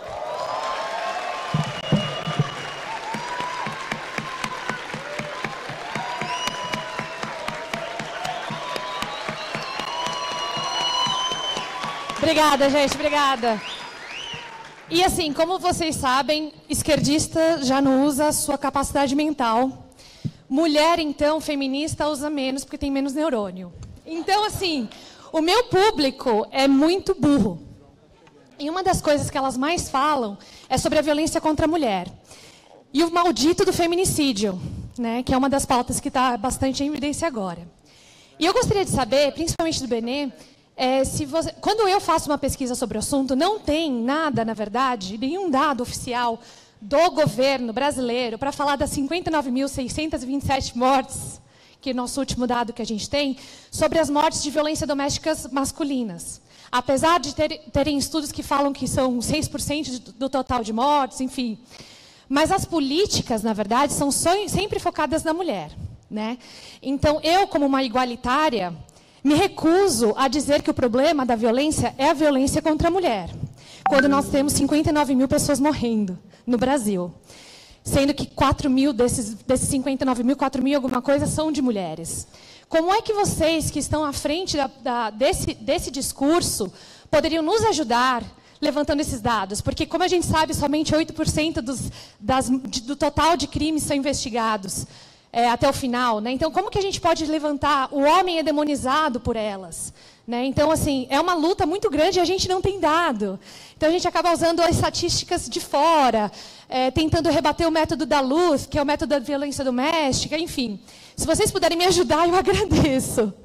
Obrigada, gente, obrigada. E assim, como vocês sabem, esquerdista já não usa a sua capacidade mental. Mulher, então, feminista, usa menos porque tem menos neurônio. Então, assim, o meu público é muito burro. E uma das coisas que elas mais falam é sobre a violência contra a mulher. E o maldito do feminicídio, né, que é uma das pautas que está bastante em evidência agora. E eu gostaria de saber, principalmente do Benê, quando eu faço uma pesquisa sobre o assunto, não tem nada, na verdade, nenhum dado oficial do governo brasileiro para falar das 59.627 mortes, que é o nosso último dado que a gente tem, sobre as mortes de violência domésticas masculinas. Apesar de terem estudos que falam que são 6% do total de mortes, enfim. Mas as políticas, na verdade, são sempre focadas na mulher, né? Então, eu, como uma igualitária, me recuso a dizer que o problema da violência é a violência contra a mulher, quando nós temos 59 mil pessoas morrendo no Brasil, sendo que 4 mil desses 59 mil, 4 mil alguma coisa, são de mulheres. Como é que vocês, que estão à frente desse discurso, poderiam nos ajudar levantando esses dados? Porque, como a gente sabe, somente 8% do total de crimes são investigados. Até o final, né? Então, como que a gente pode levantar? O homem é demonizado por elas, né? Então, assim, é uma luta muito grande e a gente não tem dado. Então, a gente acaba usando as estatísticas de fora, tentando rebater o método da luz, que é o método da violência doméstica, enfim. Se vocês puderem me ajudar, eu agradeço.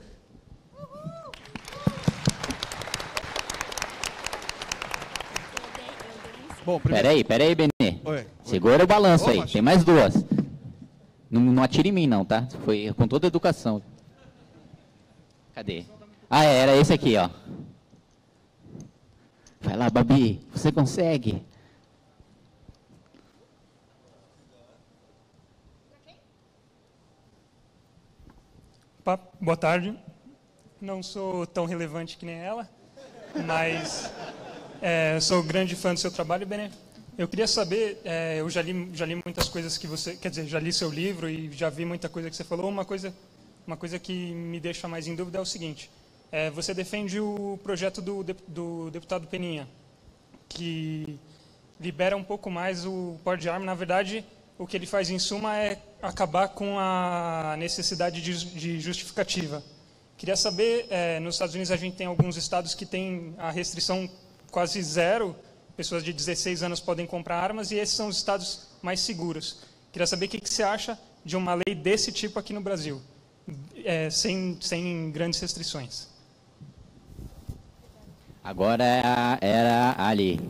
Bom, primeiro... Peraí, Benê. Oi. Segura o balanço aí, tem mais duas. Não atire em mim, não, tá? Foi com toda a educação. Cadê? Era esse aqui, ó. Vai lá, Babi, você consegue. Opa, boa tarde. Não sou tão relevante que nem ela, mas sou grande fã do seu trabalho, Benê. Eu queria saber, eu já li muitas coisas que você... Quer dizer, já li seu livro e já vi muita coisa que você falou. Uma coisa que me deixa mais em dúvida é o seguinte. Você defende o projeto do deputado Peninha, que libera um pouco mais o porte de arma. Na verdade, o que ele faz, em suma, é acabar com a necessidade de justificativa. Queria saber, nos Estados Unidos a gente tem alguns estados que têm a restrição quase zero. Pessoas de 16 anos podem comprar armas, e esses são os estados mais seguros. Queria saber o que você acha de uma lei desse tipo aqui no Brasil, sem grandes restrições. Agora era ali.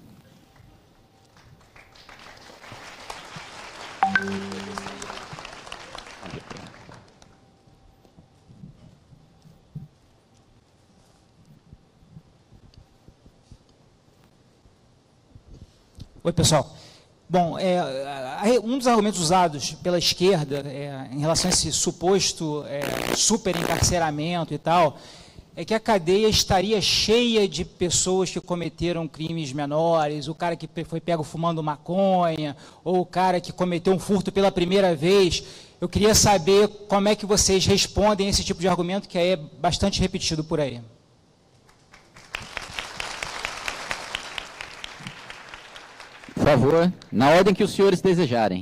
Oi, pessoal. Bom, um dos argumentos usados pela esquerda em relação a esse suposto superencarceramento e tal, é que a cadeia estaria cheia de pessoas que cometeram crimes menores, o cara que foi pego fumando maconha, ou o cara que cometeu um furto pela primeira vez. Eu queria saber como é que vocês respondem a esse tipo de argumento que é bastante repetido por aí. Por favor, na ordem que os senhores desejarem.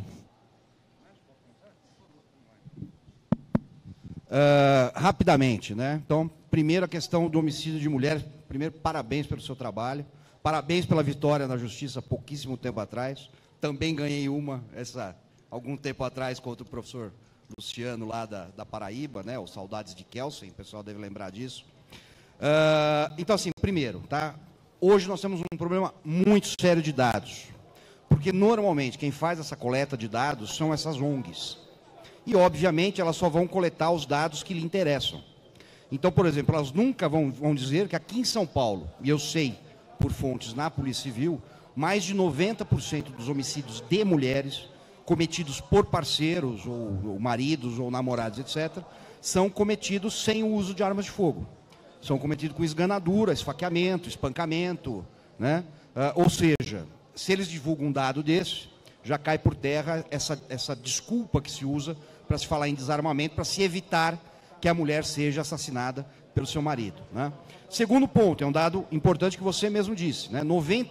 Rapidamente, né? Então, primeiro a questão do homicídio de mulher. Primeiro, parabéns pelo seu trabalho. Parabéns pela vitória na justiça há pouquíssimo tempo atrás. Também ganhei uma, algum tempo atrás, contra o professor Luciano, lá da Paraíba, né? O Saudades de Kelsen, o pessoal deve lembrar disso. Então, assim, primeiro, tá? hoje nós temos um problema muito sério de dados. Porque, normalmente, quem faz essa coleta de dados são essas ONGs. E, obviamente, elas só vão coletar os dados que lhe interessam. Então, por exemplo, elas nunca vão dizer que aqui em São Paulo, e eu sei por fontes na Polícia Civil, mais de 90% dos homicídios de mulheres, cometidos por parceiros, ou maridos, ou namorados, etc., são cometidos sem o uso de armas de fogo. São cometidos com esganadura, esfaqueamento, espancamento, né? Ou seja, se eles divulgam um dado desse, já cai por terra essa desculpa que se usa para se falar em desarmamento, para se evitar que a mulher seja assassinada pelo seu marido, né? Segundo ponto, é um dado importante que você mesmo disse, né?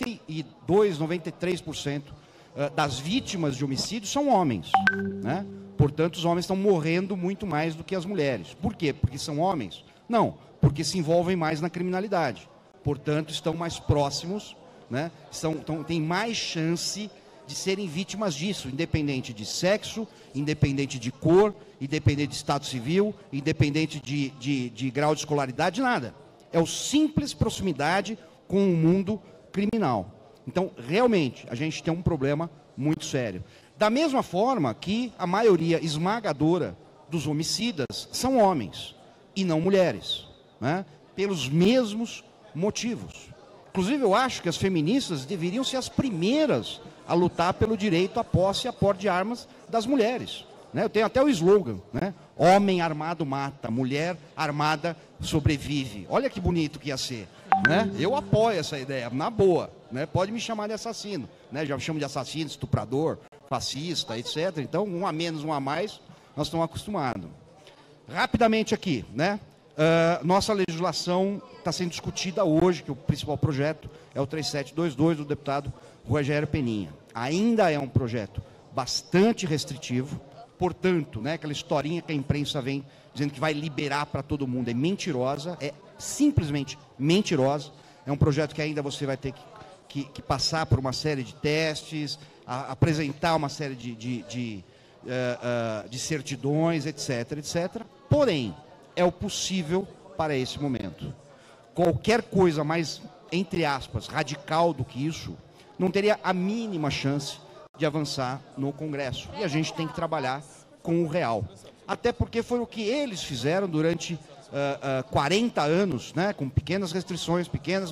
92, 93% das vítimas de homicídio são homens, né? Portanto, os homens estão morrendo muito mais do que as mulheres. Por quê? Porque são homens? Não, porque se envolvem mais na criminalidade. Portanto, estão mais próximos, né? Têm mais chance de serem vítimas disso, independente de sexo, independente de cor, independente de estado civil, independente de grau de escolaridade, nada. É o simples proximidade com o mundo criminal. Então, realmente, a gente tem um problema muito sério. Da mesma forma que a maioria esmagadora dos homicidas são homens e não mulheres, né? Pelos mesmos motivos. Inclusive, eu acho que as feministas deveriam ser as primeiras a lutar pelo direito à posse e à porte de armas das mulheres, né? Eu tenho até o slogan, né? Homem armado mata, mulher armada sobrevive. Olha que bonito que ia ser, né? Eu apoio essa ideia, na boa, né? Pode me chamar de assassino, né? Já me chamo de assassino, estuprador, fascista, etc. Então, um a menos, um a mais, nós estamos acostumados. Rapidamente aqui, né? Nossa legislação está sendo discutida hoje, que o principal projeto é o 3722 do deputado Rogério Peninha. Ainda é um projeto bastante restritivo, portanto, né, aquela historinha que a imprensa vem dizendo que vai liberar para todo mundo é mentirosa, é simplesmente mentirosa. É um projeto que ainda você vai ter que passar por uma série de testes, apresentar uma série de certidões, etc, etc. Porém, é o possível para esse momento. Qualquer coisa mais, entre aspas, radical do que isso, não teria a mínima chance de avançar no Congresso. E a gente tem que trabalhar com o real. Até porque foi o que eles fizeram durante 40 anos, né? Com pequenas restrições,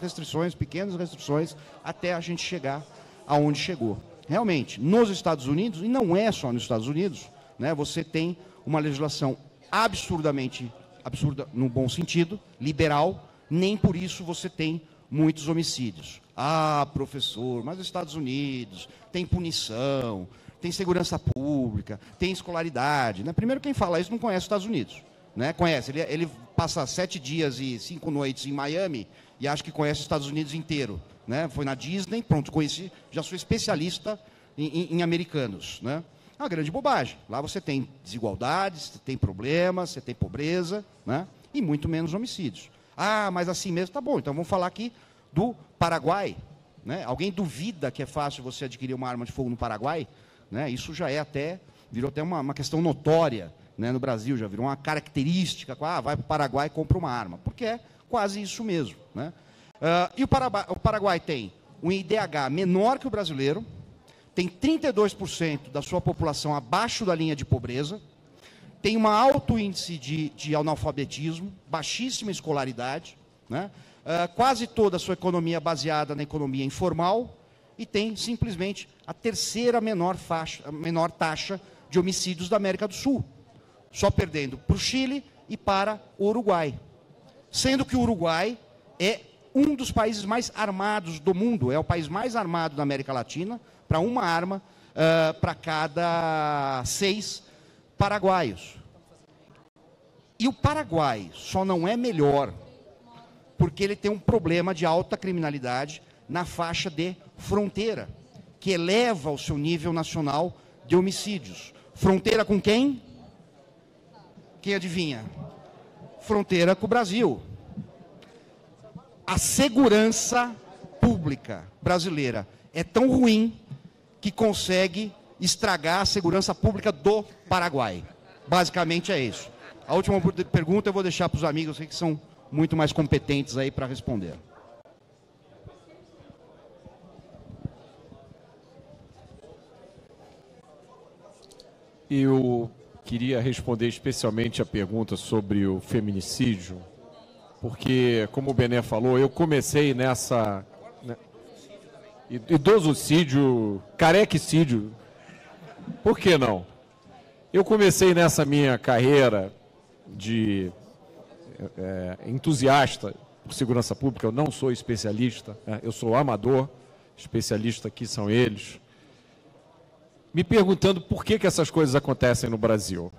até a gente chegar aonde chegou. Realmente, nos Estados Unidos, e não é só nos Estados Unidos, né? Você tem uma legislação absurda no bom sentido, liberal, nem por isso você tem muitos homicídios. Ah, professor, mas os Estados Unidos tem punição, tem segurança pública, tem escolaridade, né? Primeiro, quem fala isso não conhece os Estados Unidos, né? Conhece, ele passa 7 dias e 5 noites em Miami e acha que conhece os Estados Unidos inteiro, né? Foi na Disney, pronto, conheci, já sou especialista em americanos, né? Uma grande bobagem. Lá você tem desigualdades, você tem problemas, você tem pobreza, né? E muito menos homicídios. Ah, mas assim mesmo, tá bom. Então vamos falar aqui do Paraguai, né? Alguém duvida que é fácil você adquirir uma arma de fogo no Paraguai, né? Isso já virou até uma questão notória, né? No Brasil, já virou uma característica. Ah, vai para o Paraguai e compra uma arma, porque é quase isso mesmo, né? E o Paraguai tem um IDH menor que o brasileiro, tem 32% da sua população abaixo da linha de pobreza, tem um alto índice de analfabetismo, baixíssima escolaridade, né? Quase toda a sua economia baseada na economia informal e tem simplesmente a terceira menor taxa de homicídios da América do Sul, só perdendo para o Chile e para o Uruguai. Sendo que o Uruguai é um dos países mais armados do mundo, é o país mais armado da América Latina, para uma arma para cada 6 paraguaios. E o Paraguai só não é melhor porque ele tem um problema de alta criminalidade na faixa de fronteira, que eleva o seu nível nacional de homicídios. Fronteira com quem? Quem adivinha? Fronteira com o Brasil. A segurança pública brasileira é tão ruim que consegue estragar a segurança pública do Paraguai. Basicamente é isso. A última pergunta eu vou deixar para os amigos que são muito mais competentes aí para responder. Eu queria responder especialmente a pergunta sobre o feminicídio, porque, como o Bené falou, eu comecei nessa... idosocídio, carequicídio, por que não? Eu comecei nessa minha carreira de entusiasta por segurança pública, eu não sou especialista, eu sou amador, especialista aqui são eles, me perguntando por que essas coisas acontecem no Brasil.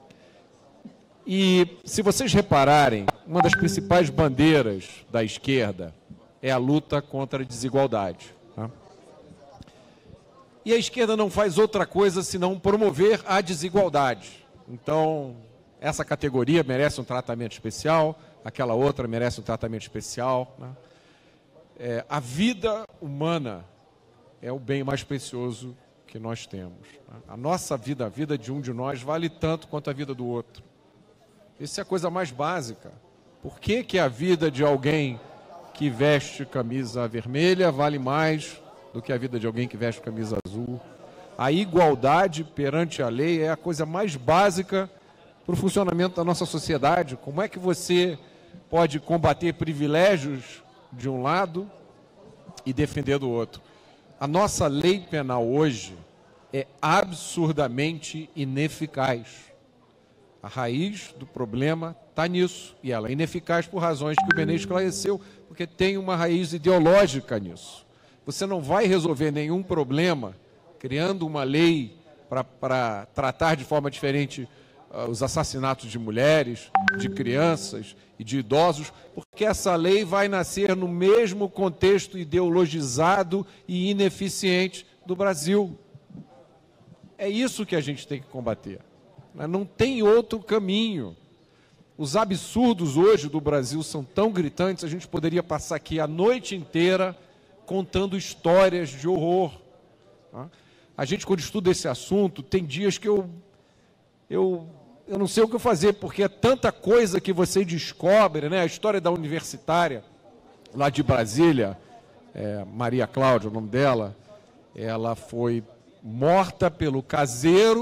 E, se vocês repararem, uma das principais bandeiras da esquerda é a luta contra a desigualdade. Tá? E a esquerda não faz outra coisa senão promover a desigualdade. Então, essa categoria merece um tratamento especial, aquela outra merece um tratamento especial. Né? A vida humana é o bem mais precioso que nós temos. A nossa vida, a vida de um de nós, vale tanto quanto a vida do outro. Essa é a coisa mais básica. Por que a vida de alguém que veste camisa vermelha vale mais do que a vida de alguém que veste camisa azul? A igualdade perante a lei é a coisa mais básica para o funcionamento da nossa sociedade. Como é que você pode combater privilégios de um lado e defender do outro? A nossa lei penal hoje é absurdamente ineficaz. A raiz do problema está nisso, e ela é ineficaz por razões que o Bené esclareceu, porque tem uma raiz ideológica nisso. Você não vai resolver nenhum problema criando uma lei para tratar de forma diferente os assassinatos de mulheres, de crianças e de idosos, porque essa lei vai nascer no mesmo contexto ideologizado e ineficiente do Brasil. É isso que a gente tem que combater. Não tem outro caminho. Os absurdos hoje do Brasil são tão gritantes, a gente poderia passar aqui a noite inteira contando histórias de horror. A gente, quando estuda esse assunto, tem dias que eu não sei o que fazer, porque é tanta coisa que você descobre, né? A história da universitária, lá de Brasília, Maria Cláudia, o nome dela, ela foi morta pelo caseiro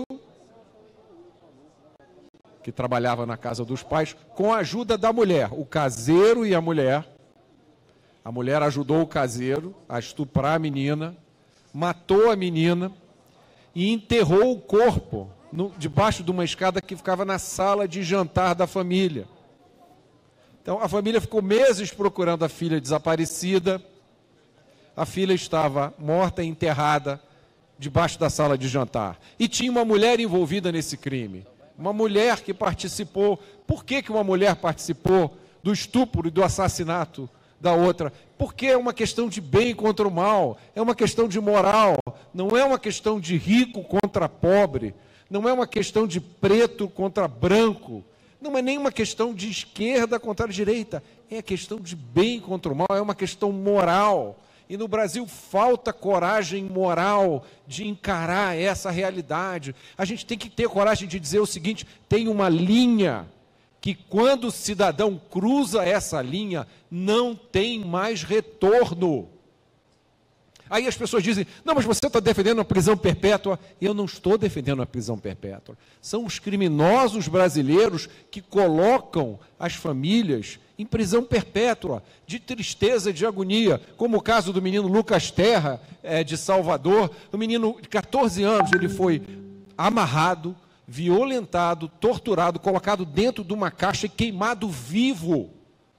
que trabalhava na casa dos pais, com a ajuda da mulher. O caseiro e a mulher ajudou o caseiro a estuprar a menina, matou a menina e enterrou o corpo debaixo de uma escada que ficava na sala de jantar da família. Então, a família ficou meses procurando a filha desaparecida. A filha estava morta e enterrada debaixo da sala de jantar. E tinha uma mulher envolvida nesse crime. Uma mulher que participou. Por que uma mulher participou do estupro e do assassinato da outra? Porque é uma questão de bem contra o mal, é uma questão de moral, não é uma questão de rico contra pobre, não é uma questão de preto contra branco, não é nem uma questão de esquerda contra a direita, é a questão de bem contra o mal, é uma questão moral. E no Brasil falta coragem moral de encarar essa realidade. A gente tem que ter coragem de dizer o seguinte: tem uma linha que, quando o cidadão cruza essa linha, não tem mais retorno. Aí as pessoas dizem: não, mas você está defendendo a prisão perpétua. Eu não estou defendendo a prisão perpétua. São os criminosos brasileiros que colocam as famílias em prisão perpétua, de tristeza e de agonia, como o caso do menino Lucas Terra, de Salvador. O menino de 14 anos, ele foi amarrado, violentado, torturado, colocado dentro de uma caixa e queimado vivo.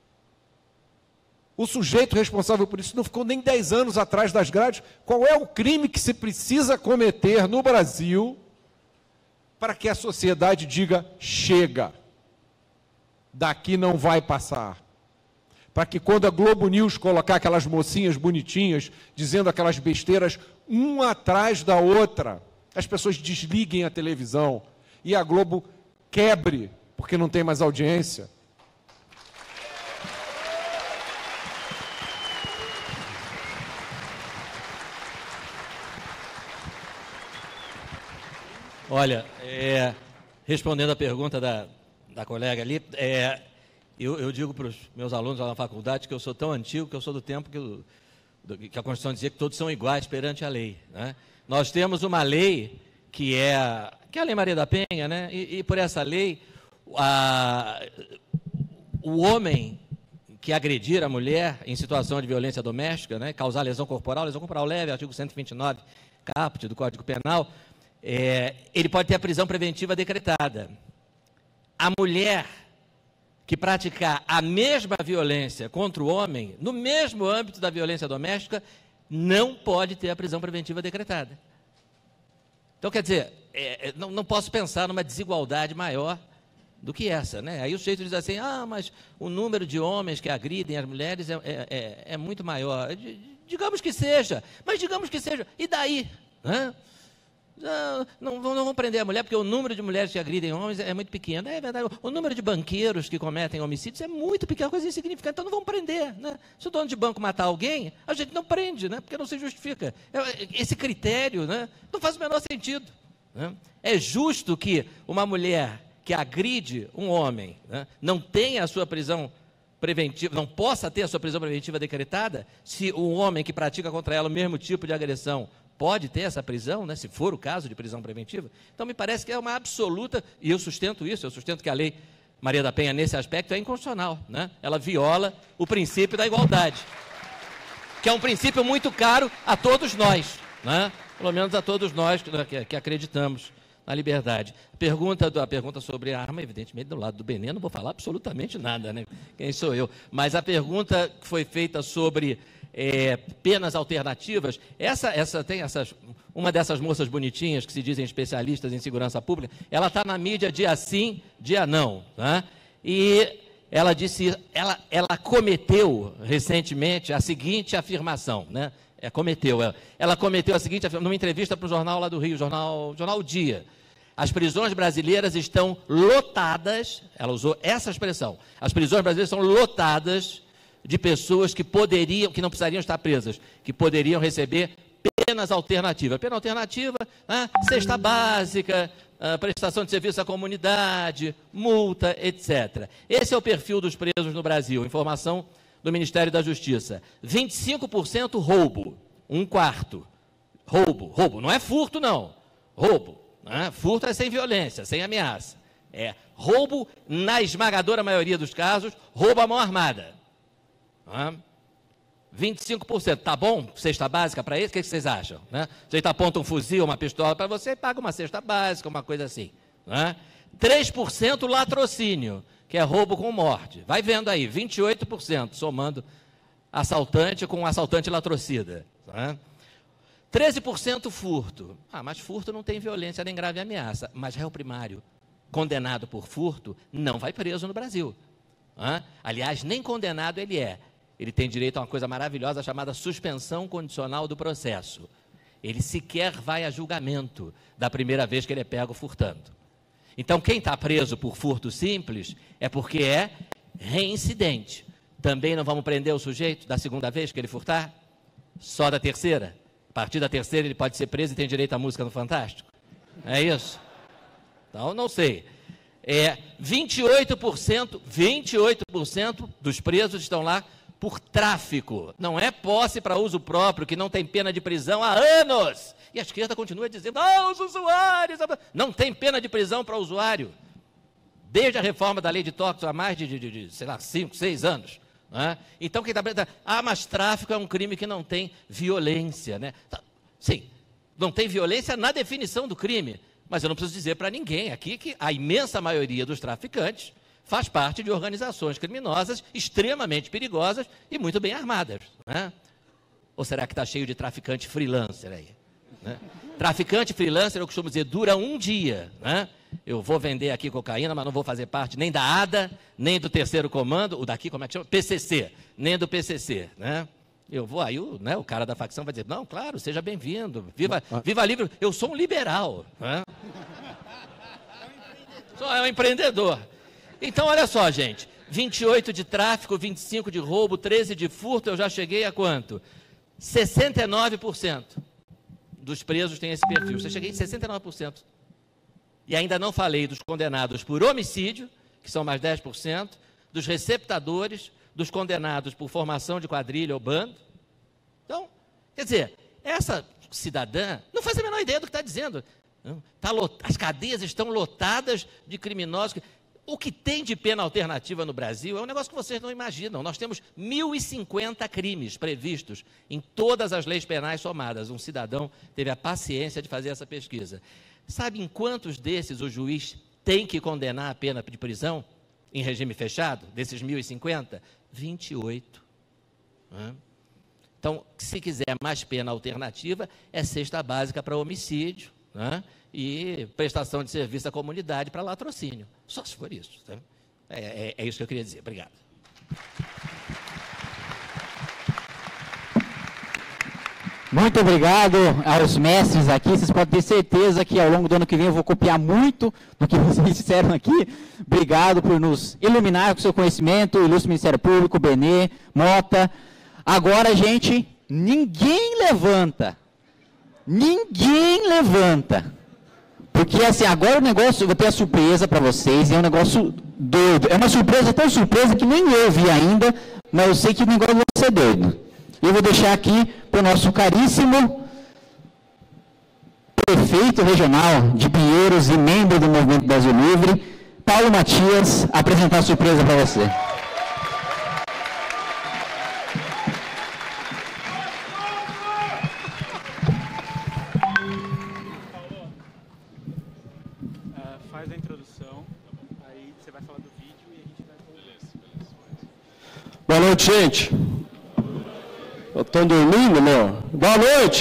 O sujeito responsável por isso não ficou nem 10 anos atrás das grades. Qual é o crime que se precisa cometer no Brasil para que a sociedade diga: chega, daqui não vai passar? Para que, quando a Globo News colocar aquelas mocinhas bonitinhas, dizendo aquelas besteiras, uma atrás da outra, as pessoas desliguem a televisão e a Globo quebre, porque não tem mais audiência. Olha, respondendo a pergunta da colega ali, eu digo para os meus alunos lá na faculdade que eu sou tão antigo que eu sou do tempo que a Constituição dizia que todos são iguais perante a lei, né? Nós temos uma lei que é a Lei Maria da Penha, né? E por essa lei, o homem que agredir a mulher em situação de violência doméstica, né, causar lesão corporal leve, artigo 129, caput do Código Penal, ele pode ter a prisão preventiva decretada. A mulher que praticar a mesma violência contra o homem, no mesmo âmbito da violência doméstica, não pode ter a prisão preventiva decretada. Então, quer dizer, não posso pensar numa desigualdade maior do que essa, né? Aí o sujeito diz assim, mas o número de homens que agridem as mulheres é muito maior. Digamos que seja, mas digamos que seja, e daí? Não vão prender a mulher, porque o número de mulheres que agridem homens é muito pequeno. É verdade, o número de banqueiros que cometem homicídios é muito pequeno, coisa insignificante, então não vão prender, né? Se o dono de banco matar alguém, a gente não prende, né? Porque não se justifica. Esse critério, né, não faz o menor sentido, né? É justo que uma mulher que agride um homem, né, não tenha a sua prisão preventiva, não possa ter a sua prisão preventiva decretada, se o homem que pratica contra ela o mesmo tipo de agressão pode ter essa prisão, né, se for o caso de prisão preventiva. Então, me parece que é uma absoluta, e eu sustento isso, eu sustento que a Lei Maria da Penha, nesse aspecto, é inconstitucional, né? Ela viola o princípio da igualdade, que é um princípio muito caro a todos nós, né? Pelo menos a todos nós que acreditamos na liberdade. A pergunta sobre a arma, evidentemente, do lado do Benê, não vou falar absolutamente nada, né? Quem sou eu? Mas a pergunta que foi feita sobre penas alternativas, uma dessas moças bonitinhas que se dizem especialistas em segurança pública, ela está na mídia dia sim, dia não, né? E ela disse, ela cometeu recentemente a seguinte afirmação, né? Ela cometeu a seguinte afirmação, numa entrevista para o jornal lá do Rio, jornal O Dia. As prisões brasileiras estão lotadas, ela usou essa expressão, as prisões brasileiras estão lotadas de pessoas que não precisariam estar presas, que poderiam receber penas alternativas. Pena alternativa, né? Cesta básica, prestação de serviço à comunidade, multa, etc. Esse é o perfil dos presos no Brasil, informação do Ministério da Justiça. 25% roubo, 1/4. Roubo, não é furto não, roubo. Furto é sem violência, sem ameaça. Roubo, na esmagadora maioria dos casos, roubo à mão armada. 25%, tá bom? Cesta básica para isso? O que vocês acham? Você aponta um fuzil, uma pistola para você e paga uma cesta básica, uma coisa assim. 3% latrocínio, que é roubo com morte. Vai vendo aí, 28%, somando assaltante com assaltante latrocida. 13% furto. Mas furto não tem violência nem grave ameaça. Mas réu primário, condenado por furto, não vai preso no Brasil. Aliás, nem condenado ele é. Ele tem direito a uma coisa maravilhosa chamada suspensão condicional do processo. Ele sequer vai a julgamento da primeira vez que ele é pego furtando. Então, quem está preso por furto simples é porque é reincidente. Também não vamos prender o sujeito da segunda vez que ele furtar? Só da terceira? A partir da terceira ele pode ser preso e tem direito à música no Fantástico? É isso? Então, não sei. 28% dos presos estão lá por tráfico. Não é posse para uso próprio, que não tem pena de prisão há anos. E a esquerda continua dizendo, os usuários... Não tem pena de prisão para o usuário. Desde a reforma da lei de tóxicos há mais de 5, 6 anos. Então, quem está preso... mas tráfico é um crime que não tem violência, né? Sim, não tem violência na definição do crime. Mas eu não preciso dizer para ninguém aqui que a imensa maioria dos traficantes faz parte de organizações criminosas extremamente perigosas e muito bem armadas. Ou será que está cheio de traficante freelancer aí? Traficante freelancer, eu costumo dizer, dura um dia. Eu vou vender aqui cocaína, mas não vou fazer parte nem da ADA, nem do terceiro comando, o daqui, como é que chama? PCC, nem do PCC. Eu vou, aí o cara da facção vai dizer, não, claro, seja bem-vindo, viva livre, eu sou um liberal. Sou um empreendedor. Então, olha só, gente, 28 de tráfico, 25 de roubo, 13 de furto, eu já cheguei a quanto? 69% dos presos têm esse perfil. Você cheguei em 69%. E ainda não falei dos condenados por homicídio, que são mais 10%, dos receptadores, dos condenados por formação de quadrilha ou bando. Então, quer dizer, essa cidadã não faz a menor ideia do que está dizendo. As cadeias estão lotadas de criminosos. O que tem de pena alternativa no Brasil é um negócio que vocês não imaginam. Nós temos 1.050 crimes previstos em todas as leis penais somadas. Um cidadão teve a paciência de fazer essa pesquisa. Sabe em quantos desses o juiz tem que condenar a pena de prisão em regime fechado? Desses 1.050? 28. Então, se quiser mais pena alternativa, é cesta básica para homicídio, e prestação de serviço à comunidade para latrocínio. Só se for isso. É isso que eu queria dizer. Obrigado. Muito obrigado aos mestres aqui. Vocês podem ter certeza que ao longo do ano que vem eu vou copiar muito do que vocês disseram aqui. Obrigado por nos iluminar com o seu conhecimento, ilustre Ministério Público, Benê, Mota. Agora, gente, ninguém levanta. Ninguém levanta. Porque, assim, agora o negócio, eu vou ter a surpresa para vocês, é um negócio doido. É uma surpresa tão surpresa que nem eu vi ainda, mas eu sei que o negócio vai ser doido. Eu vou deixar aqui para o nosso caríssimo prefeito regional de Pinheiros e membro do Movimento Brasil Livre, Paulo Matias, apresentar a surpresa para você. Faz a introdução, aí você vai falar do vídeo e a gente vai... Boa noite, gente. Estão dormindo, meu? Boa noite.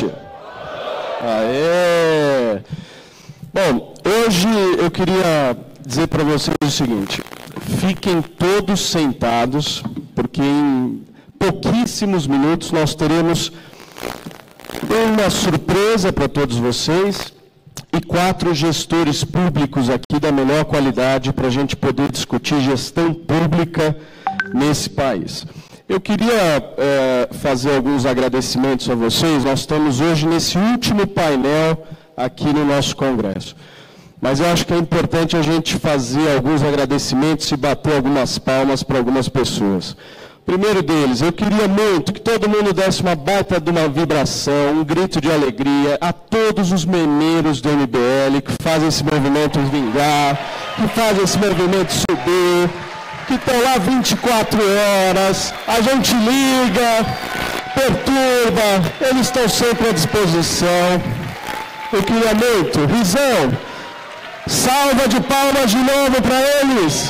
Aê! Bom, hoje eu queria dizer para vocês o seguinte: fiquem todos sentados, porque em pouquíssimos minutos nós teremos uma surpresa para todos vocês e 4 gestores públicos aqui da melhor qualidade para a gente poder discutir gestão pública nesse país. Eu queria fazer alguns agradecimentos a vocês. Nós estamos hoje nesse último painel aqui no nosso Congresso. Mas eu acho que é importante a gente fazer alguns agradecimentos e bater algumas palmas para algumas pessoas. Primeiro deles, eu queria muito que todo mundo desse uma baita de uma vibração, um grito de alegria a todos os memeiros do MBL que fazem esse movimento vingar, que fazem esse movimento subir, que estão lá 24 horas, a gente liga, perturba, eles estão sempre à disposição. Eu queria muito, Rizão, salva de palmas de novo para eles.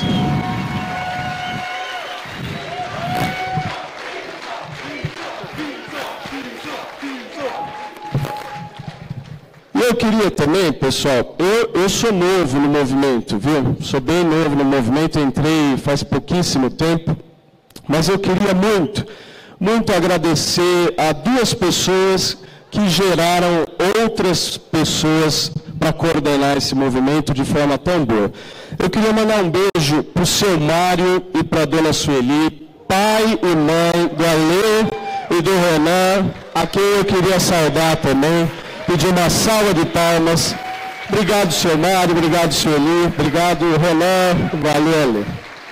E eu queria também, pessoal, eu sou novo no movimento, viu? Sou bem novo no movimento, entrei faz pouquíssimo tempo, mas eu queria muito agradecer a 2 pessoas que geraram outras pessoas para coordenar esse movimento de forma tão boa. Eu queria mandar um beijo para o seu Mário e para a dona Sueli, pai e mãe do Alê e do Renan, a quem eu queria saudar também. Pedir uma salva de palmas. Obrigado, seu Mário, obrigado, Sueli, obrigado, Renan, valeu.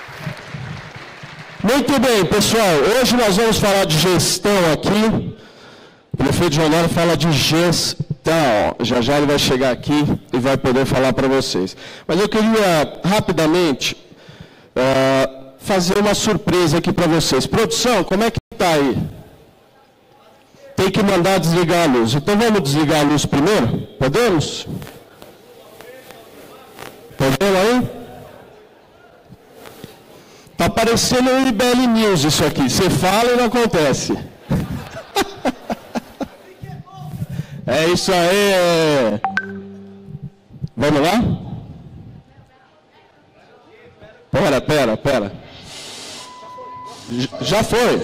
Muito bem, pessoal, hoje nós vamos falar de gestão aqui. O prefeito Jonara fala de gestão. Já ele vai chegar aqui e vai poder falar para vocês. Mas eu queria, rapidamente, fazer uma surpresa aqui para vocês. Produção, como é que está aí? Tem que mandar desligar a luz. Então vamos desligar a luz primeiro? Podemos? Podemos aí? Está parecendo um IBL News isso aqui. Você fala e não acontece. É isso aí. Vamos lá? Pera. Já foi.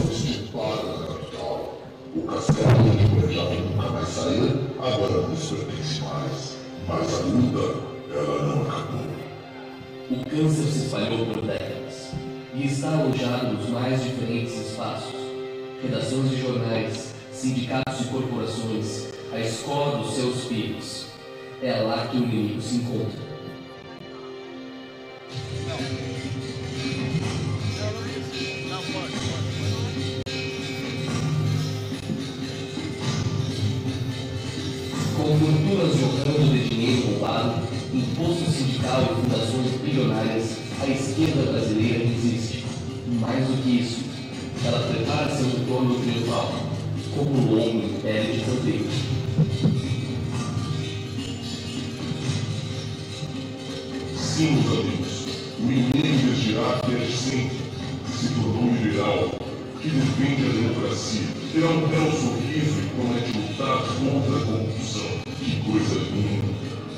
O castelo de Benjamin nunca vai sair, agora nos pertence mais. Mas a luta, ela não acabou. O câncer se espalhou por décadas e está alojado nos mais diferentes espaços. Redações de jornais, sindicatos e corporações, a escola dos seus filhos. É lá que o inimigo se encontra. Com São fortunas jorrando de dinheiro roubado, imposto sindical e fundações bilionárias. A esquerda brasileira resiste. Mais do que isso, ela prepara seu retorno triunfal, como um longo império de canteiros. Sim, meus amigos, o inimigo deste Iraque é sempre se tornou liberal, que defende a democracia. Terá um belo sorriso e promete lutar contra a corrupção. Que coisa linda!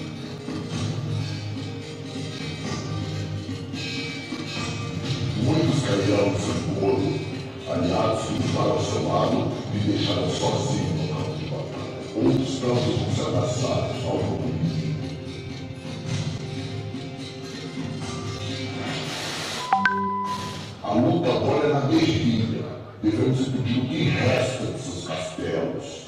Muitos cairão no seu colo, aliados que lutaram ao seu lado e deixaram sozinho no campo de batalha. Outros tantos vão se abraçar ao comunismo. A luta agora é na guerrilha. Devemos impedir o que resta de seus castelos.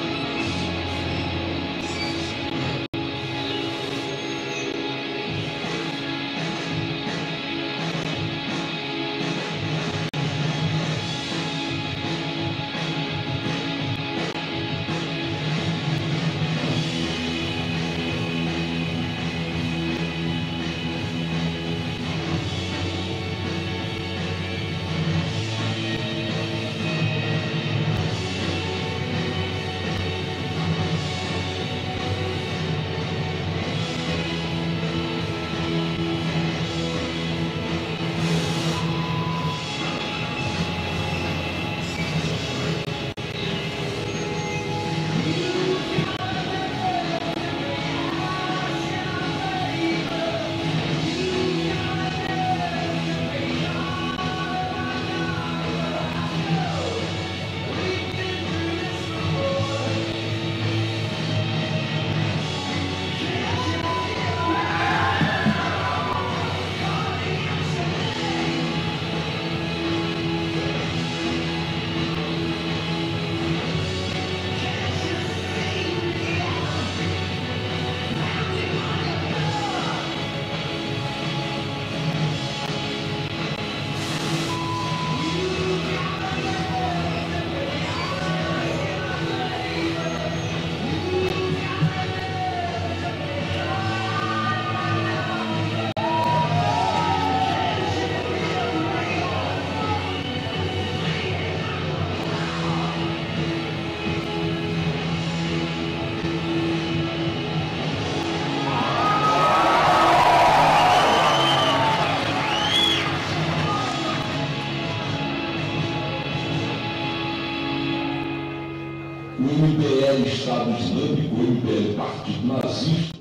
O MBL Estado Islâmico, o MBL Partido Nazista,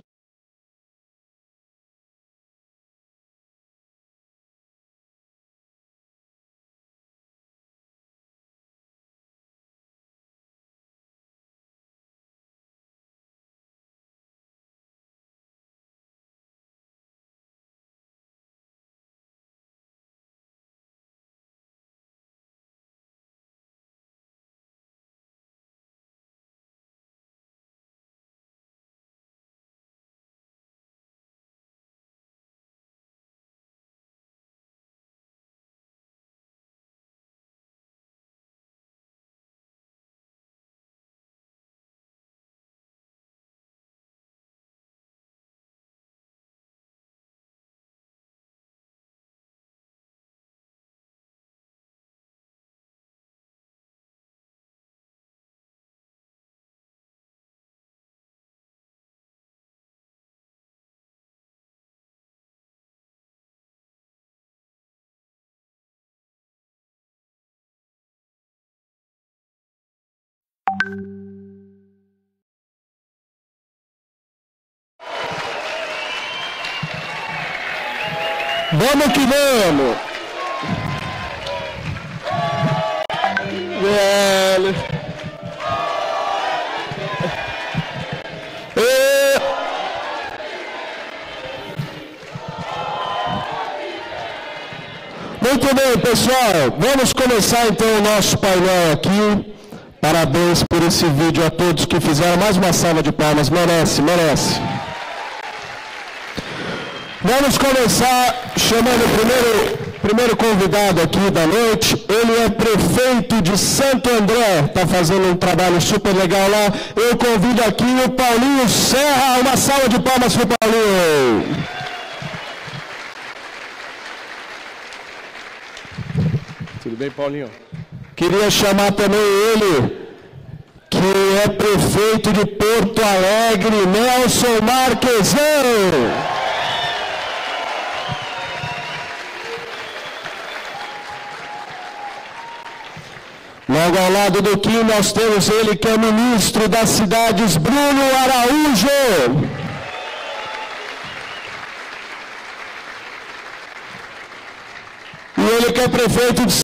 vamos que vamos! Velho! Muito bem, pessoal. Vamos começar então o nosso painel aqui. Parabéns por esse vídeo a todos que fizeram. Mais uma salva de palmas. Merece, merece. Vamos começar chamando primeiro convidado aqui da noite, ele é prefeito de Santo André, está fazendo um trabalho super legal lá. Eu convido aqui o Paulinho Serra, uma salva de palmas para o Paulinho. Tudo bem, Paulinho? Queria chamar também ele, que é prefeito de Porto Alegre, Nelson Marquesão. Logo ao lado do Kim, nós temos ele que é ministro das cidades, Bruno Araújo. E ele que é prefeito de